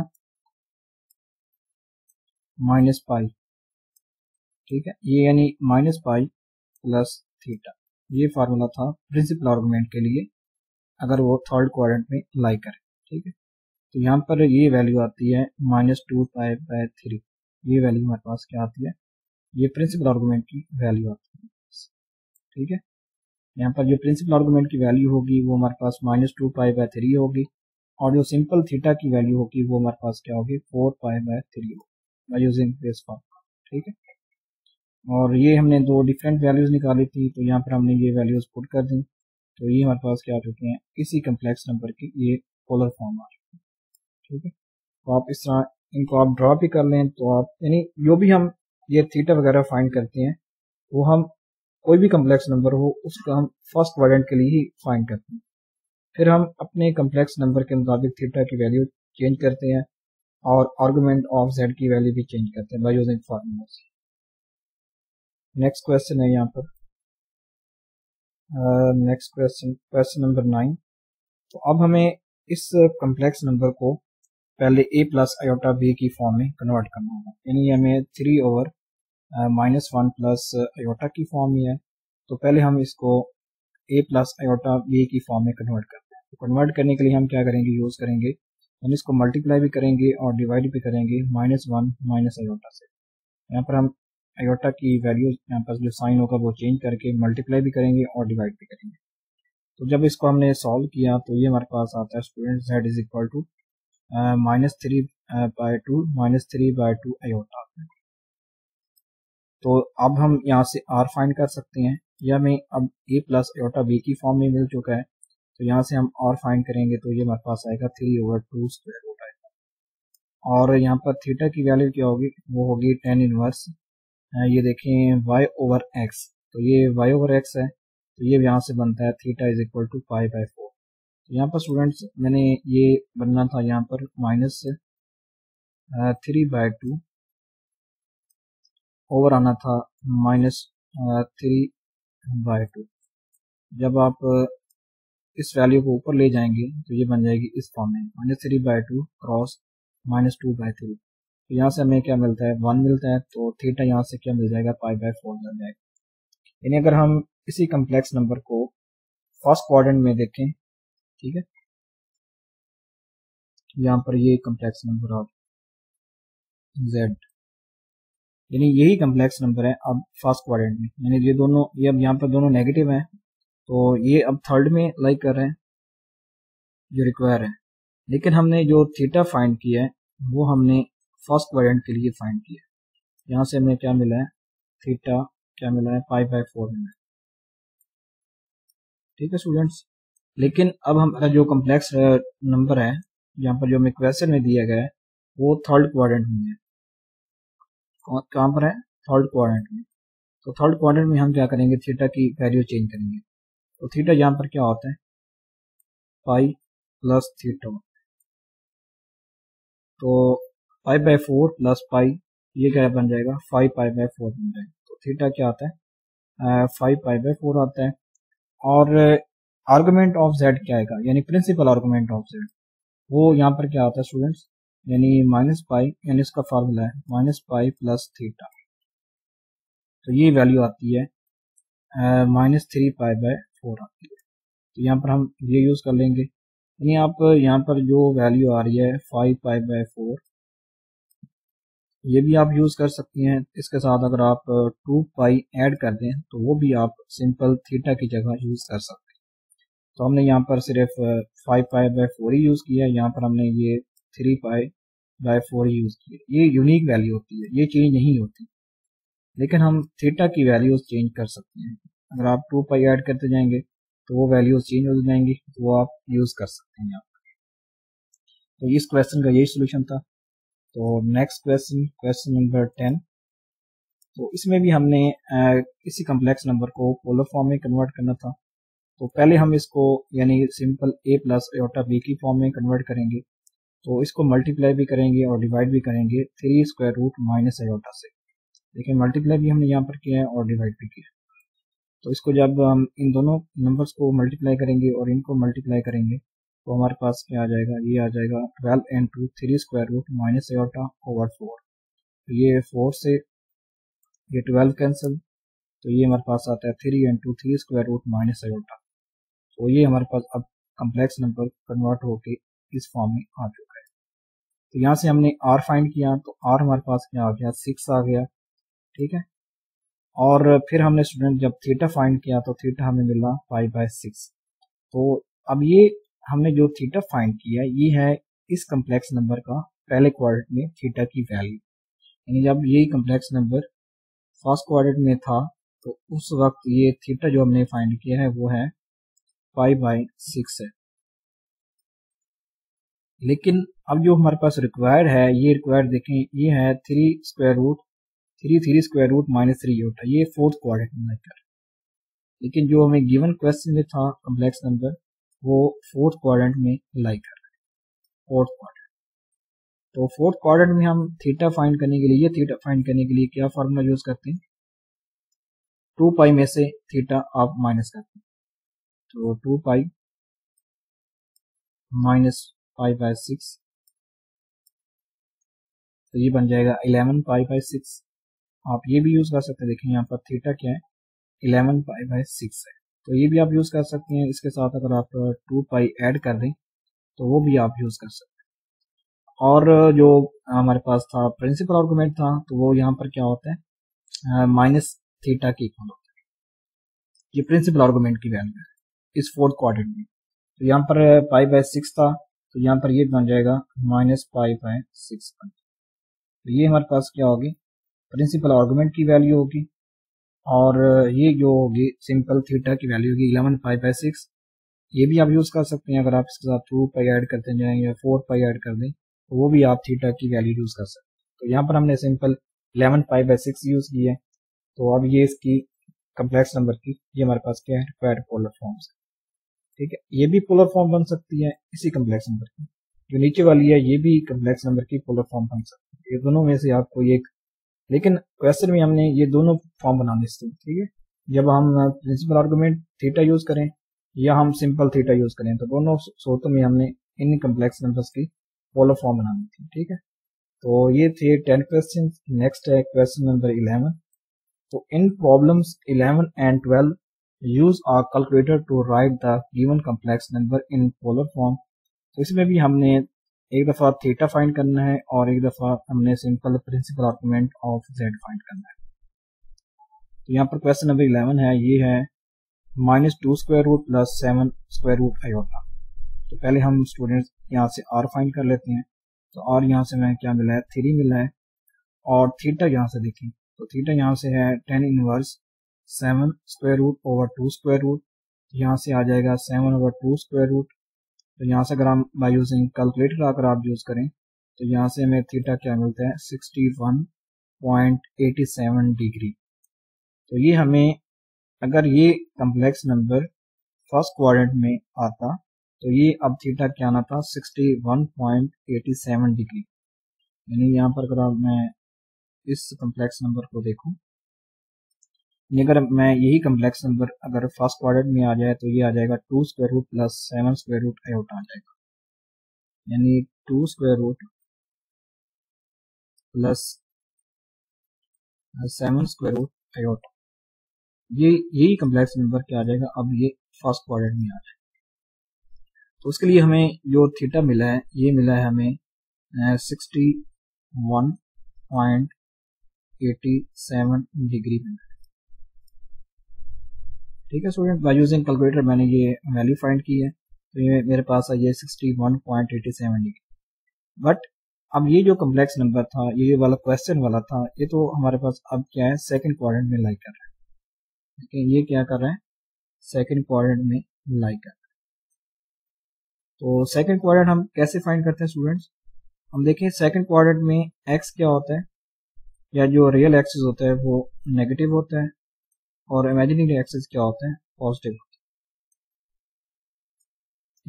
माइनस पाई। ठीक है, ये यानी माइनस पाई प्लस थीटा ये फार्मूला था प्रिंसिपल आर्गूमेंट के लिए अगर वो थर्ड क्वाड्रेंट में लाई करे। ठीक है, तो यहाँ पर ये वैल्यू आती है -2 पाई/3 ये वैल्यू हमारे पास क्या आती है ये प्रिंसिपल आर्गूमेंट की वैल्यू आती है। ठीक है, यहाँ पर जो प्रिंसिपल आर्गूमेंट की वैल्यू होगी वो हमारे पास -2 पाई/3 होगी और जो सिंपल थीटा की वैल्यू होगी वो हमारे पास क्या होगी 4 पाई/3 बाय यूजिंग दिस फॉर्मूला। ठीक है, और ये हमने दो डिफरेंट वैल्यूज निकाली थी तो यहाँ पर हमने ये वैल्यूज पुट कर दी तो ये हमारे पास क्या आ चुके हैं इसी कम्प्लेक्स नंबर की ये पोलर फॉर्म आ चुके हैं। ठीक है, तो आप इस तरह इनको आप ड्रॉ भी कर लें तो आप यानी जो भी हम ये थीटा वगैरह फाइंड करते हैं वो हम कोई भी कम्प्लेक्स नंबर हो उसका हम फर्स्ट क्वाड्रेंट के लिए ही फाइंड करते हैं, फिर हम अपने कम्प्लेक्स नंबर के मुताबिक थीटा की वैल्यू चेंज करते हैं और आर्गूमेंट ऑफ जेड की वैल्यू भी चेंज करते हैं by using formulas. Next question है यहाँ पर नेक्स्ट क्वेश्चन नंबर 9। तो अब हमें इस कम्प्लेक्स नंबर को पहले a प्लस आयोटा b की फॉर्म में कन्वर्ट करना होगा, यानी हमें 3/-1 प्लस आयोटा की फॉर्म में है तो पहले हम इसको a प्लस आयोटा b की फॉर्म में कन्वर्ट करते हैं। तो कन्वर्ट करने के लिए हम क्या करेंगे यूज़ करेंगे हम इसको मल्टीप्लाई भी करेंगे और डिवाइड भी करेंगे -1 माइनस आयोटा से। यहाँ पर हम आयोटा की वैल्यू यहाँ पर जो साइन होगा वो चेंज करके मल्टीप्लाई भी करेंगे और डिवाइड भी करेंगे। तो जब इसको हमने सॉल्व किया तो ये हमारे पास आता है student z is equal to -3/2 iota. तो अब हम यहाँ से r फाइंड कर सकते हैं, यह हमें अब a प्लस आयोटा b की फॉर्म में मिल चुका है तो यहाँ से हम r फाइंड करेंगे तो ये हमारे पास आएगा 3/2 स्क्वायर रूट आएगा और यहाँ पर थीटा की वैल्यू क्या होगी वो होगी tan इनवर्स ये देखें y/x तो ये y/x है तो ये यहाँ से बनता है थीटा इज इक्वल टू पाई/4। तो यहाँ पर स्टूडेंट्स मैंने ये बनना था यहाँ पर -3/2 ओवर आना था -3/2। जब आप इस वैल्यू को ऊपर ले जाएंगे तो ये बन जाएगी इस फॉर्म में -3/2 क्रॉस -2/3। तो यहाँ से हमें क्या मिलता है 1 मिलता है तो थीटा यहाँ से क्या मिल जाएगा पाई/4 मिल जाएगा। यानी अगर हम इसी कम्प्लेक्स नंबर को फर्स्ट क्वाड्रेंट में देखें, ठीक है, यहाँ पर ये कम्प्लेक्स नंबर आ z यानी यही कम्प्लेक्स नंबर है अब फर्स्ट क्वाड्रेंट में, यानी ये दोनों ये अब यहाँ पर दोनों नेगेटिव हैं तो ये अब थर्ड में लाई कर रहे हैं जो रिक्वायर है, लेकिन हमने जो थीटा फाइंड किया है वो हमने फर्स्ट क्वाड्रेंट के लिए फाइंड किया है। यहाँ से हमें क्या मिला है थीटा क्या मिला है पाई/4 मिला है। ठीक है स्टूडेंट्स, लेकिन अब हमारा जो कम्प्लेक्स नंबर है यहाँ पर जो हमें क्वेश्चन में दिया गया है वो थर्ड क्वाड्रेंट में है। कहाँ पर है थर्ड क्वाड्रेंट में। तो थर्ड क्वाड्रेंट में हम क्या करेंगे थीटा की वैल्यू चेंज करेंगे तो थीटा यहाँ पर क्या होता है पाई प्लस थीटा। तो पाई/4 प्लस पाई ये क्या बन जाएगा 5 पाई/4 बन जाएगा। तो थीटा क्या आता है 5 पाई/4 आता है और आर्गुमेंट ऑफ जेड क्या आएगा यानी प्रिंसिपल आर्गुमेंट ऑफ जेड वो यहाँ पर क्या आता है स्टूडेंट्स यानी -पाई यानी इसका फार्मूला है -पाई प्लस थीटा। तो ये वैल्यू आती है -3 पाई/4 आती है। तो यहाँ पर हम ये यूज़ कर लेंगे, यानी आप यहाँ पर जो वैल्यू आ रही है 5 पाई/4 ये भी आप यूज़ कर सकती हैं। इसके साथ अगर आप 2 पाई ऐड कर दें तो वो भी आप सिंपल थीटा की जगह यूज़ कर सकते हैं। तो हमने यहाँ पर सिर्फ 5 पाई/4 ही यूज़ किया है, यहाँ पर हमने ये 3 पाई/4 यूज़ किया। ये यूनिक वैल्यू होती है, ये चेंज नहीं होती, लेकिन हम थीटा की वैल्यूज चेंज कर सकते हैं। अगर आप 2 पाई ऐड करते जाएंगे तो वो वैल्यूज चेंज हो जाएंगी तो वो आप यूज़ कर सकते हैं। तो इस क्वेश्चन का यही सोल्यूशन था। तो नेक्स्ट क्वेश्चन नंबर 10। तो इसमें भी हमने इसी कम्प्लेक्स नंबर को पोलर फॉर्म में कन्वर्ट करना था। तो पहले हम इसको यानी simple a plus iota b की फॉर्म में कन्वर्ट करेंगे। तो इसको मल्टीप्लाई भी करेंगे और डिवाइड भी करेंगे 3 स्क्वायर रूट माइनस आयोटा से। देखिए मल्टीप्लाई भी हमने यहाँ पर किया है और डिवाइड भी किया। तो इसको जब हम इन दोनों नंबर्स को मल्टीप्लाई करेंगे और इनको मल्टीप्लाई करेंगे तो हमारे पास क्या आ जाएगा, ये आ जाएगा 12 into 3 square root minus iota over 4। तो ये 4 से ये 12 कैंसिल, तो ये हमारे पास आता है 3 into 3 square root minus iota. तो ये हमारे पास अब कम्प्लेक्स नंबर कन्वर्ट होके इस फॉर्म में आ चुका है। तो यहाँ से हमने r फाइंड किया तो r हमारे पास क्या आ गया, 6 आ गया, ठीक है। और फिर हमने स्टूडेंट जब थीटा फाइंड किया तो थीटा हमें मिला 5/6। तो अब ये हमने जो थीटा फाइंड किया ये है इस कम्प्लेक्स नंबर का पहले क्वाड्रेंट में थीटा की वैल्यू, यानी जब ये कम्प्लेक्स नंबर फर्स्ट क्वाड्रेंट में था तो उस वक्त ये थीटा जो हमने फाइंड किया है वो है 5/6 है। लेकिन अब जो हमारे पास रिक्वायर्ड है, ये रिक्वायर्ड देखें, ये है 3 स्क्वायर रूट माइनस 3 होता है, ये फोर्थ क्वाड्रेंट में लाइक कर। लेकिन जो हमें गिवन क्वेश्चन में था कम्प्लेक्स नंबर वो फोर्थ क्वाड्रेंट में लाइक कर रहा है, फोर्थ क्वाड्रेंट। तो फोर्थ क्वाड्रेंट में हम थीटा फाइंड करने के लिए, ये थीटा फाइंड करने के लिए क्या फार्मूला यूज करते हैं, 2 पाई में से थीटा आप माइनस करते हैं। तो 2 पाई माइनस 5/6, तो ये बन जाएगा 11 पाई/6। आप ये भी यूज कर सकते हैं, देखिए यहाँ पर थीटा क्या है 11 पाई/6 है, तो ये भी आप यूज कर सकते हैं। इसके साथ अगर आप 2 पाई ऐड कर दें तो वो भी आप यूज कर सकते हैं। और जो हमारे पास था प्रिंसिपल आर्गुमेंट था तो वो यहाँ पर क्या होता है, माइनस थीटा के इक्वल होता है। ये प्रिंसिपल आर्गुमेंट की वैल्यू है इस फोर्थ क्वाड्रेंट में। तो यहाँ पर पाई/6 था, तो यहाँ पर ये बन जाएगा माइनस पाई/6। तो ये हमारे पास क्या होगी, प्रिंसिपल आर्गुमेंट की वैल्यू होगी, और ये जो होगी सिंपल थीटा की वैल्यू होगी 11 पाई/6। ये भी आप यूज कर सकते हैं, अगर आप इसके साथ 2 पाई ऐड करते जाएं या 4 पाई ऐड कर दें तो वो भी आप थीटा की वैल्यू यूज कर सकते हैं। तो यहाँ पर हमने सिंपल 11 पाई/6 यूज की है। तो अब ये इसकी कम्प्लेक्स नंबर की ये हमारे पास क्या है, रिक्वायर्ड पोलर फॉर्म है, ठीक है। ये भी पोलर फॉर्म बन सकती है इसी कम्प्लेक्स नंबर की, जो नीचे वाली है ये भी कम्प्लेक्स नंबर की पोलर फॉर्म बन सकती है। ये दोनों में से आपको एक, लेकिन क्वेश्चन में हमने ये दोनों फॉर्म बनाने से, ठीक है। जब हम प्रिंसिपल आर्गुमेंट थीटा यूज करें या हम सिंपल थीटा यूज करें तो दोनों सूरतों में हमने इन कम्प्लेक्स नंबर्स की पोलर फॉर्म बनानी थी, ठीक है। तो ये थे 10 क्वेश्चन। नेक्स्ट है क्वेश्चन नंबर 11। तो इन problems 11 and 12 use a calculator to write the given complex number in polar form. तो इसमें भी हमने एक दफा थीटा फाइंड करना है और एक दफा हमने simple principal argument of Z find करना है। तो यहाँ पर क्वेश्चन नंबर 11 है, ये है -2 square root plus 7 square root iota. तो पहले हम स्टूडेंट्स यहाँ से r फाइंड कर लेते हैं। तो r यहाँ से हमें क्या मिला है, 3 मिला है, और थीटा यहाँ से देखें तो थीटा यहाँ से है 10 inverse 7 square root over 2 square root. यहाँ से आ जाएगा 7 ओवर 2 स्क्वायर रूट। तो यहाँ से अगर हम बाय यूजिंग कैलकुलेटर अगर आप यूज करें तो यहाँ से हमें थीटा क्या मिलता है, 61.87 डिग्री। तो ये हमें, अगर ये कम्प्लेक्स नंबर फर्स्ट क्वाड्रेंट में आता तो ये अब थीटा क्या आना था, 61.87 डिग्री। यानी यहाँ पर अगर मैं इस कम्प्लेक्स नंबर को देखूं, अगर मैं यही कम्प्लेक्स नंबर अगर फर्स्ट क्वाड्रेंट में आ जाए तो ये आ जाएगा 2 square root plus 7 square root iota आ जाएगा, यानी 2 square root plus 7 square root iota. ये यही कम्प्लेक्स नंबर क्या आ जाएगा, अब ये फर्स्ट क्वाड्रेंट में आ जाएगा। तो उसके लिए हमें जो थीटा मिला है ये मिला है हमें 61.87 डिग्री मिला है, ठीक है स्टूडेंट। बाय यूजिंग कैलकुलेटर मैंने ये वैल्यू फाइंड की है, तो ये मेरे पास है ये 61.87 डिग्री। बट अब ये जो कम्प्लेक्स नंबर था, ये वाला क्वेश्चन वाला था, ये तो हमारे पास अब क्या है, सेकंड क्वाड्रेंट में लाई कर रहा है। देखिए ये क्या कर रहा है, सेकंड क्वाड्रेंट में लाई कर रहा है। तो सेकंड क्वाड्रेंट हम कैसे फाइंड करते हैं स्टूडेंट्स, हम देखें सेकंड क्वाड्रेंट में एक्स क्या होता है, या जो रियल एक्सिस होता है वो नेगेटिव होता है और इमेजिनरी एक्सिस क्या होता है, पॉजिटिव होता है।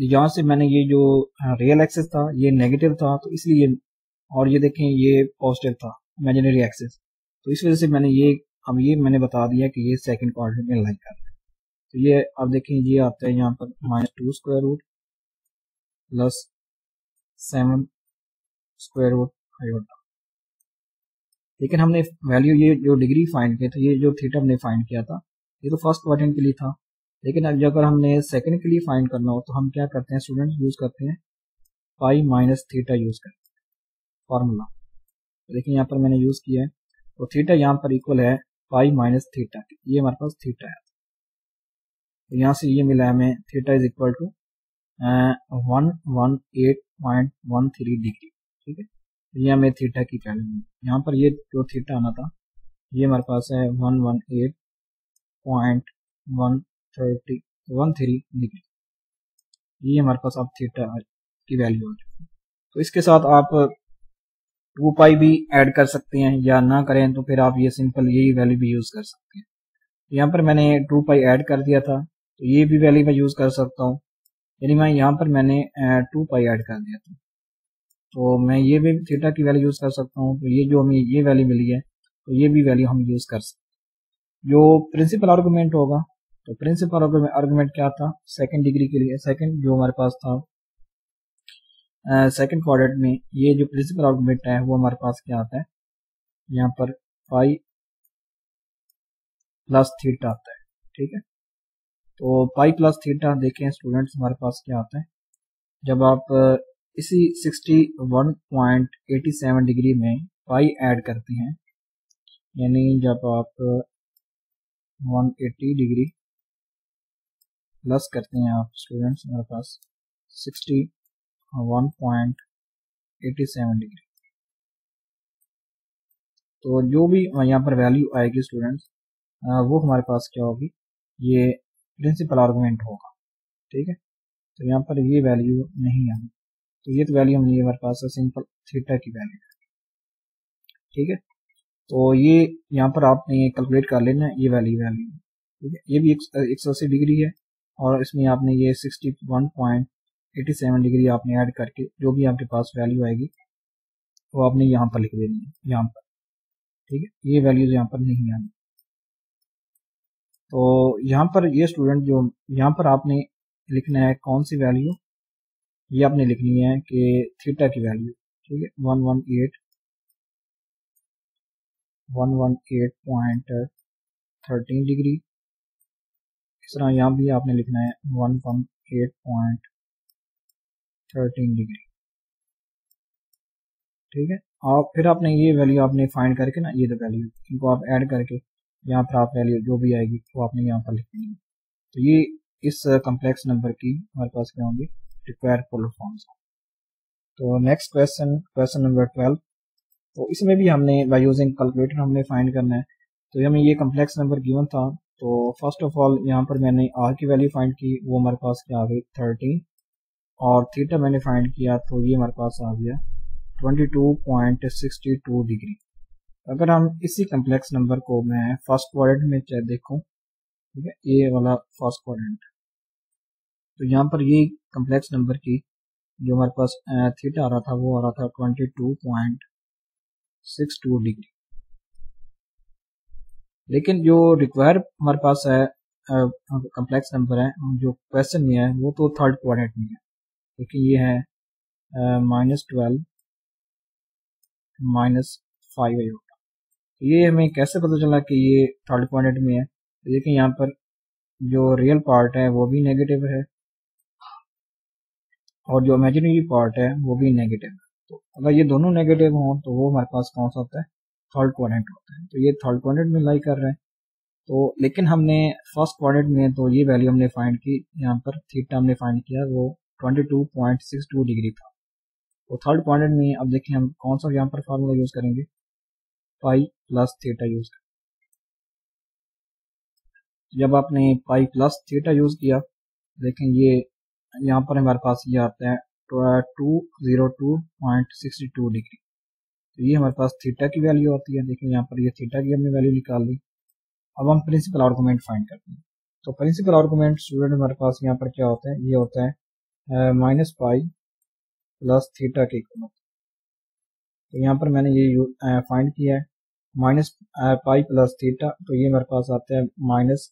यहाँ से मैंने ये जो रियल एक्सिस था ये नेगेटिव था, तो इसलिए, और ये देखें ये पॉजिटिव था इमेजिनरी एक्सिस, तो इस वजह से मैंने ये, अब ये मैंने बता दिया कि ये सेकंड क्वाड्रेंट में लाई कर रहा है। तो ये अब देखें ये आता है यहाँ पर -2 square root plus 7 square root iota. लेकिन हमने वैल्यू ये जो डिग्री फाइंड किया था, ये जो थीटा हमने फाइंड किया था, ये तो फर्स्ट क्वाड्रेंट के लिए था। लेकिन अब अगर हमने सेकंड के लिए फाइंड करना हो तो हम क्या करते हैं स्टूडेंट्स, यूज करते हैं पाई माइनस थीटा यूज करते हैं फॉर्मूला। देखिए यहाँ पर मैंने यूज किया है, तो थीटा यहाँ पर इक्वल है पाई माइनस थीटा, ये हमारे पास थीटा है। तो यहाँ से ये मिला हमें theta is equal to 118.13 degree. ठीक है, ये हमें थीटा की वैल्यू, यहाँ पर ये जो थीटा आना था ये हमारे पास है 118.13 डिग्री, ये हमारे पास अब थीटा की वैल्यू आ चुकी है। तो इसके साथ आप 2 पाई भी ऐड कर सकते हैं, या ना करें तो फिर आप ये सिंपल यही वैल्यू भी यूज कर सकते हैं। यहाँ पर मैंने 2 पाई ऐड कर दिया था, तो ये भी वैल्यू मैं यूज कर सकता हूँ, यानी मैं यहाँ पर मैंने 2 पाई ऐड कर दिया था, तो मैं ये भी थीटा की वैल्यू यूज कर सकता हूँ। तो ये जो हमें ये वैल्यू मिली है, तो ये भी वैल्यू हम यूज कर सकते हैं। जो प्रिंसिपल आर्गुमेंट होगा, तो प्रिंसिपल आर्गुमेंट क्या था सेकंड डिग्री के लिए, सेकंड जो हमारे पास था सेकंड क्वाड्रेंट में, ये जो प्रिंसिपल आर्गुमेंट है वो हमारे पास क्या आता है, यहाँ पर पाई प्लस थीटा आता है। ठीक है, तो पाई प्लस थीटा देखें स्टूडेंट्स हमारे पास क्या आता है, जब आप इसी 61.87 डिग्री में पाई ऐड करते हैं, यानी जब आप 180 डिग्री प्लस करते हैं आप स्टूडेंट्स, हमारे पास 61.87 डिग्री, तो जो भी यहाँ पर वैल्यू आएगी स्टूडेंट्स वो हमारे पास क्या होगी, ये प्रिंसिपल आर्गुमेंट होगा। ठीक है, तो यहाँ पर ये वैल्यू नहीं आनी, तो ये तो वैल्यू हम, ये हमारे पास है सिंपल थीटा की वैल्यू। ठीक है, तो ये यहाँ पर आपने कैलकुलेट कर लेना है ये वैल्यू। ठीक है, ये भी 180 डिग्री है, और इसमें आपने ये 61.87 डिग्री आपने ऐड करके जो भी आपके पास वैल्यू आएगी वो आपने यहाँ पर लिख देनी है यहाँ पर। ठीक है, ये वैल्यूज यहाँ पर नहीं आनी। तो यहाँ पर ये स्टूडेंट जो यहाँ पर आपने लिखना है कौन सी वैल्यू, ये आपने लिखनी है कि थीटा की वैल्यू। ठीक है, 118.13 डिग्री। इस तरह यहाँ भी आपने लिखना है 118.13 डिग्री। ठीक है, और फिर आपने ये वैल्यू आपने फाइंड करके ना, ये वैल्यू इनको आप ऐड करके यहाँ पर आप वैल्यू जो भी आएगी वो आपने यहाँ पर लिखनी है। तो ये इस कम्प्लेक्स नंबर की हमारे पास क्या होंगे, रिक्वायर्ड पोलर फॉर्म्स। तो नेक्स्ट क्वेश्चन नंबर 12, तो इसमें भी हमने बाय यूजिंग कैलकुलेटर हमने फाइंड करना है। तो हमें ये कम्प्लेक्स नंबर गिवन था, तो फर्स्ट ऑफ ऑल यहाँ पर मैंने आर की वैल्यू फाइंड की, वो हमारे पास क्या आ गई 13, और थीटा मैंने फाइंड किया तो ये हमारे पास आ गया 22.62 डिग्री। अगर हम इसी कम्प्लेक्स नंबर को मैं फर्स्ट क्वाड्रेंट में देखूं, ठीक है, ये वाला फर्स्ट क्वाड्रेंट, तो यहाँ पर ये कम्प्लेक्स नंबर की जो हमारे पास थीटा आ रहा था वो आ रहा था 22.62 डिग्री। लेकिन जो रिक्वायर हमारे पास है कम्प्लेक्स नंबर है जो क्वेश्चन में है वो तो थर्ड क्वाड्रेंट में है, लेकिन ये है -12 -5 होगा। ये हमें कैसे पता चला कि ये थर्ड क्वाड्रेंट में है, देखिए यहाँ पर जो रियल पार्ट है वो भी नेगेटिव है और जो इमेजिनरी पार्ट है वो भी नेगेटिव है। तो अगर ये दोनों नेगेटिव हों तो वो हमारे पास कौन सा होता है, थर्ड क्वाड्रेंट होता है। तो ये थर्ड क्वाड्रेंट में लाई कर रहा है। तो लेकिन हमने फर्स्ट क्वाड्रेंट में तो ये वैल्यू हमने फाइंड की, यहाँ पर थीटा हमने फाइंड किया वो 22.62 डिग्री था। तो थर्ड क्वाड्रेंट में अब देखिए हम कौन सा यहाँ पर फार्मूला यूज करेंगे, पाई प्लस थीटा यूज करेंगे। जब आपने पाई प्लस थीटा यूज किया, देखें ये यहाँ पर हमारे पास ये आता है 202.62 डिग्री। तो ये हमारे पास थीटा की वैल्यू आती है। देखिए यहाँ पर ये थीटा की हमने वैल्यू निकाल ली। अब हम प्रिंसिपल आर्गुमेंट फाइंड करते हैं। तो प्रिंसिपल आर्गुमेंट स्टूडेंट हमारे पास यहाँ पर क्या होता है, ये होता है माइनस पाई प्लस थीटा के इक्वल। तो यहाँ पर मैंने ये फाइंड किया है माइनस पाई प्लस थीटा, तो ये मेरे पास आता है माइनस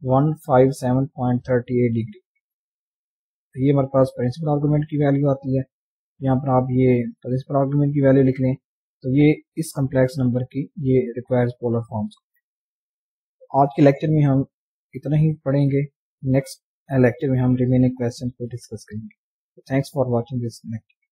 157.38 डिग्री। तो ये हमारे पास प्रिंसिपल आर्गूमेंट की वैल्यू आती है। यहाँ पर आप ये प्रिंसिपल आर्गूमेंट की वैल्यू लिख लें, तो ये इस कम्प्लेक्स नंबर की ये रिक्वायर्स पोलर फॉर्म्स। आज के लेक्चर में हम इतना ही पढ़ेंगे। नेक्स्ट लेक्चर में हम रिमेनिंग क्वेश्चन को डिस्कस करेंगे। Thanks for watching this lecture.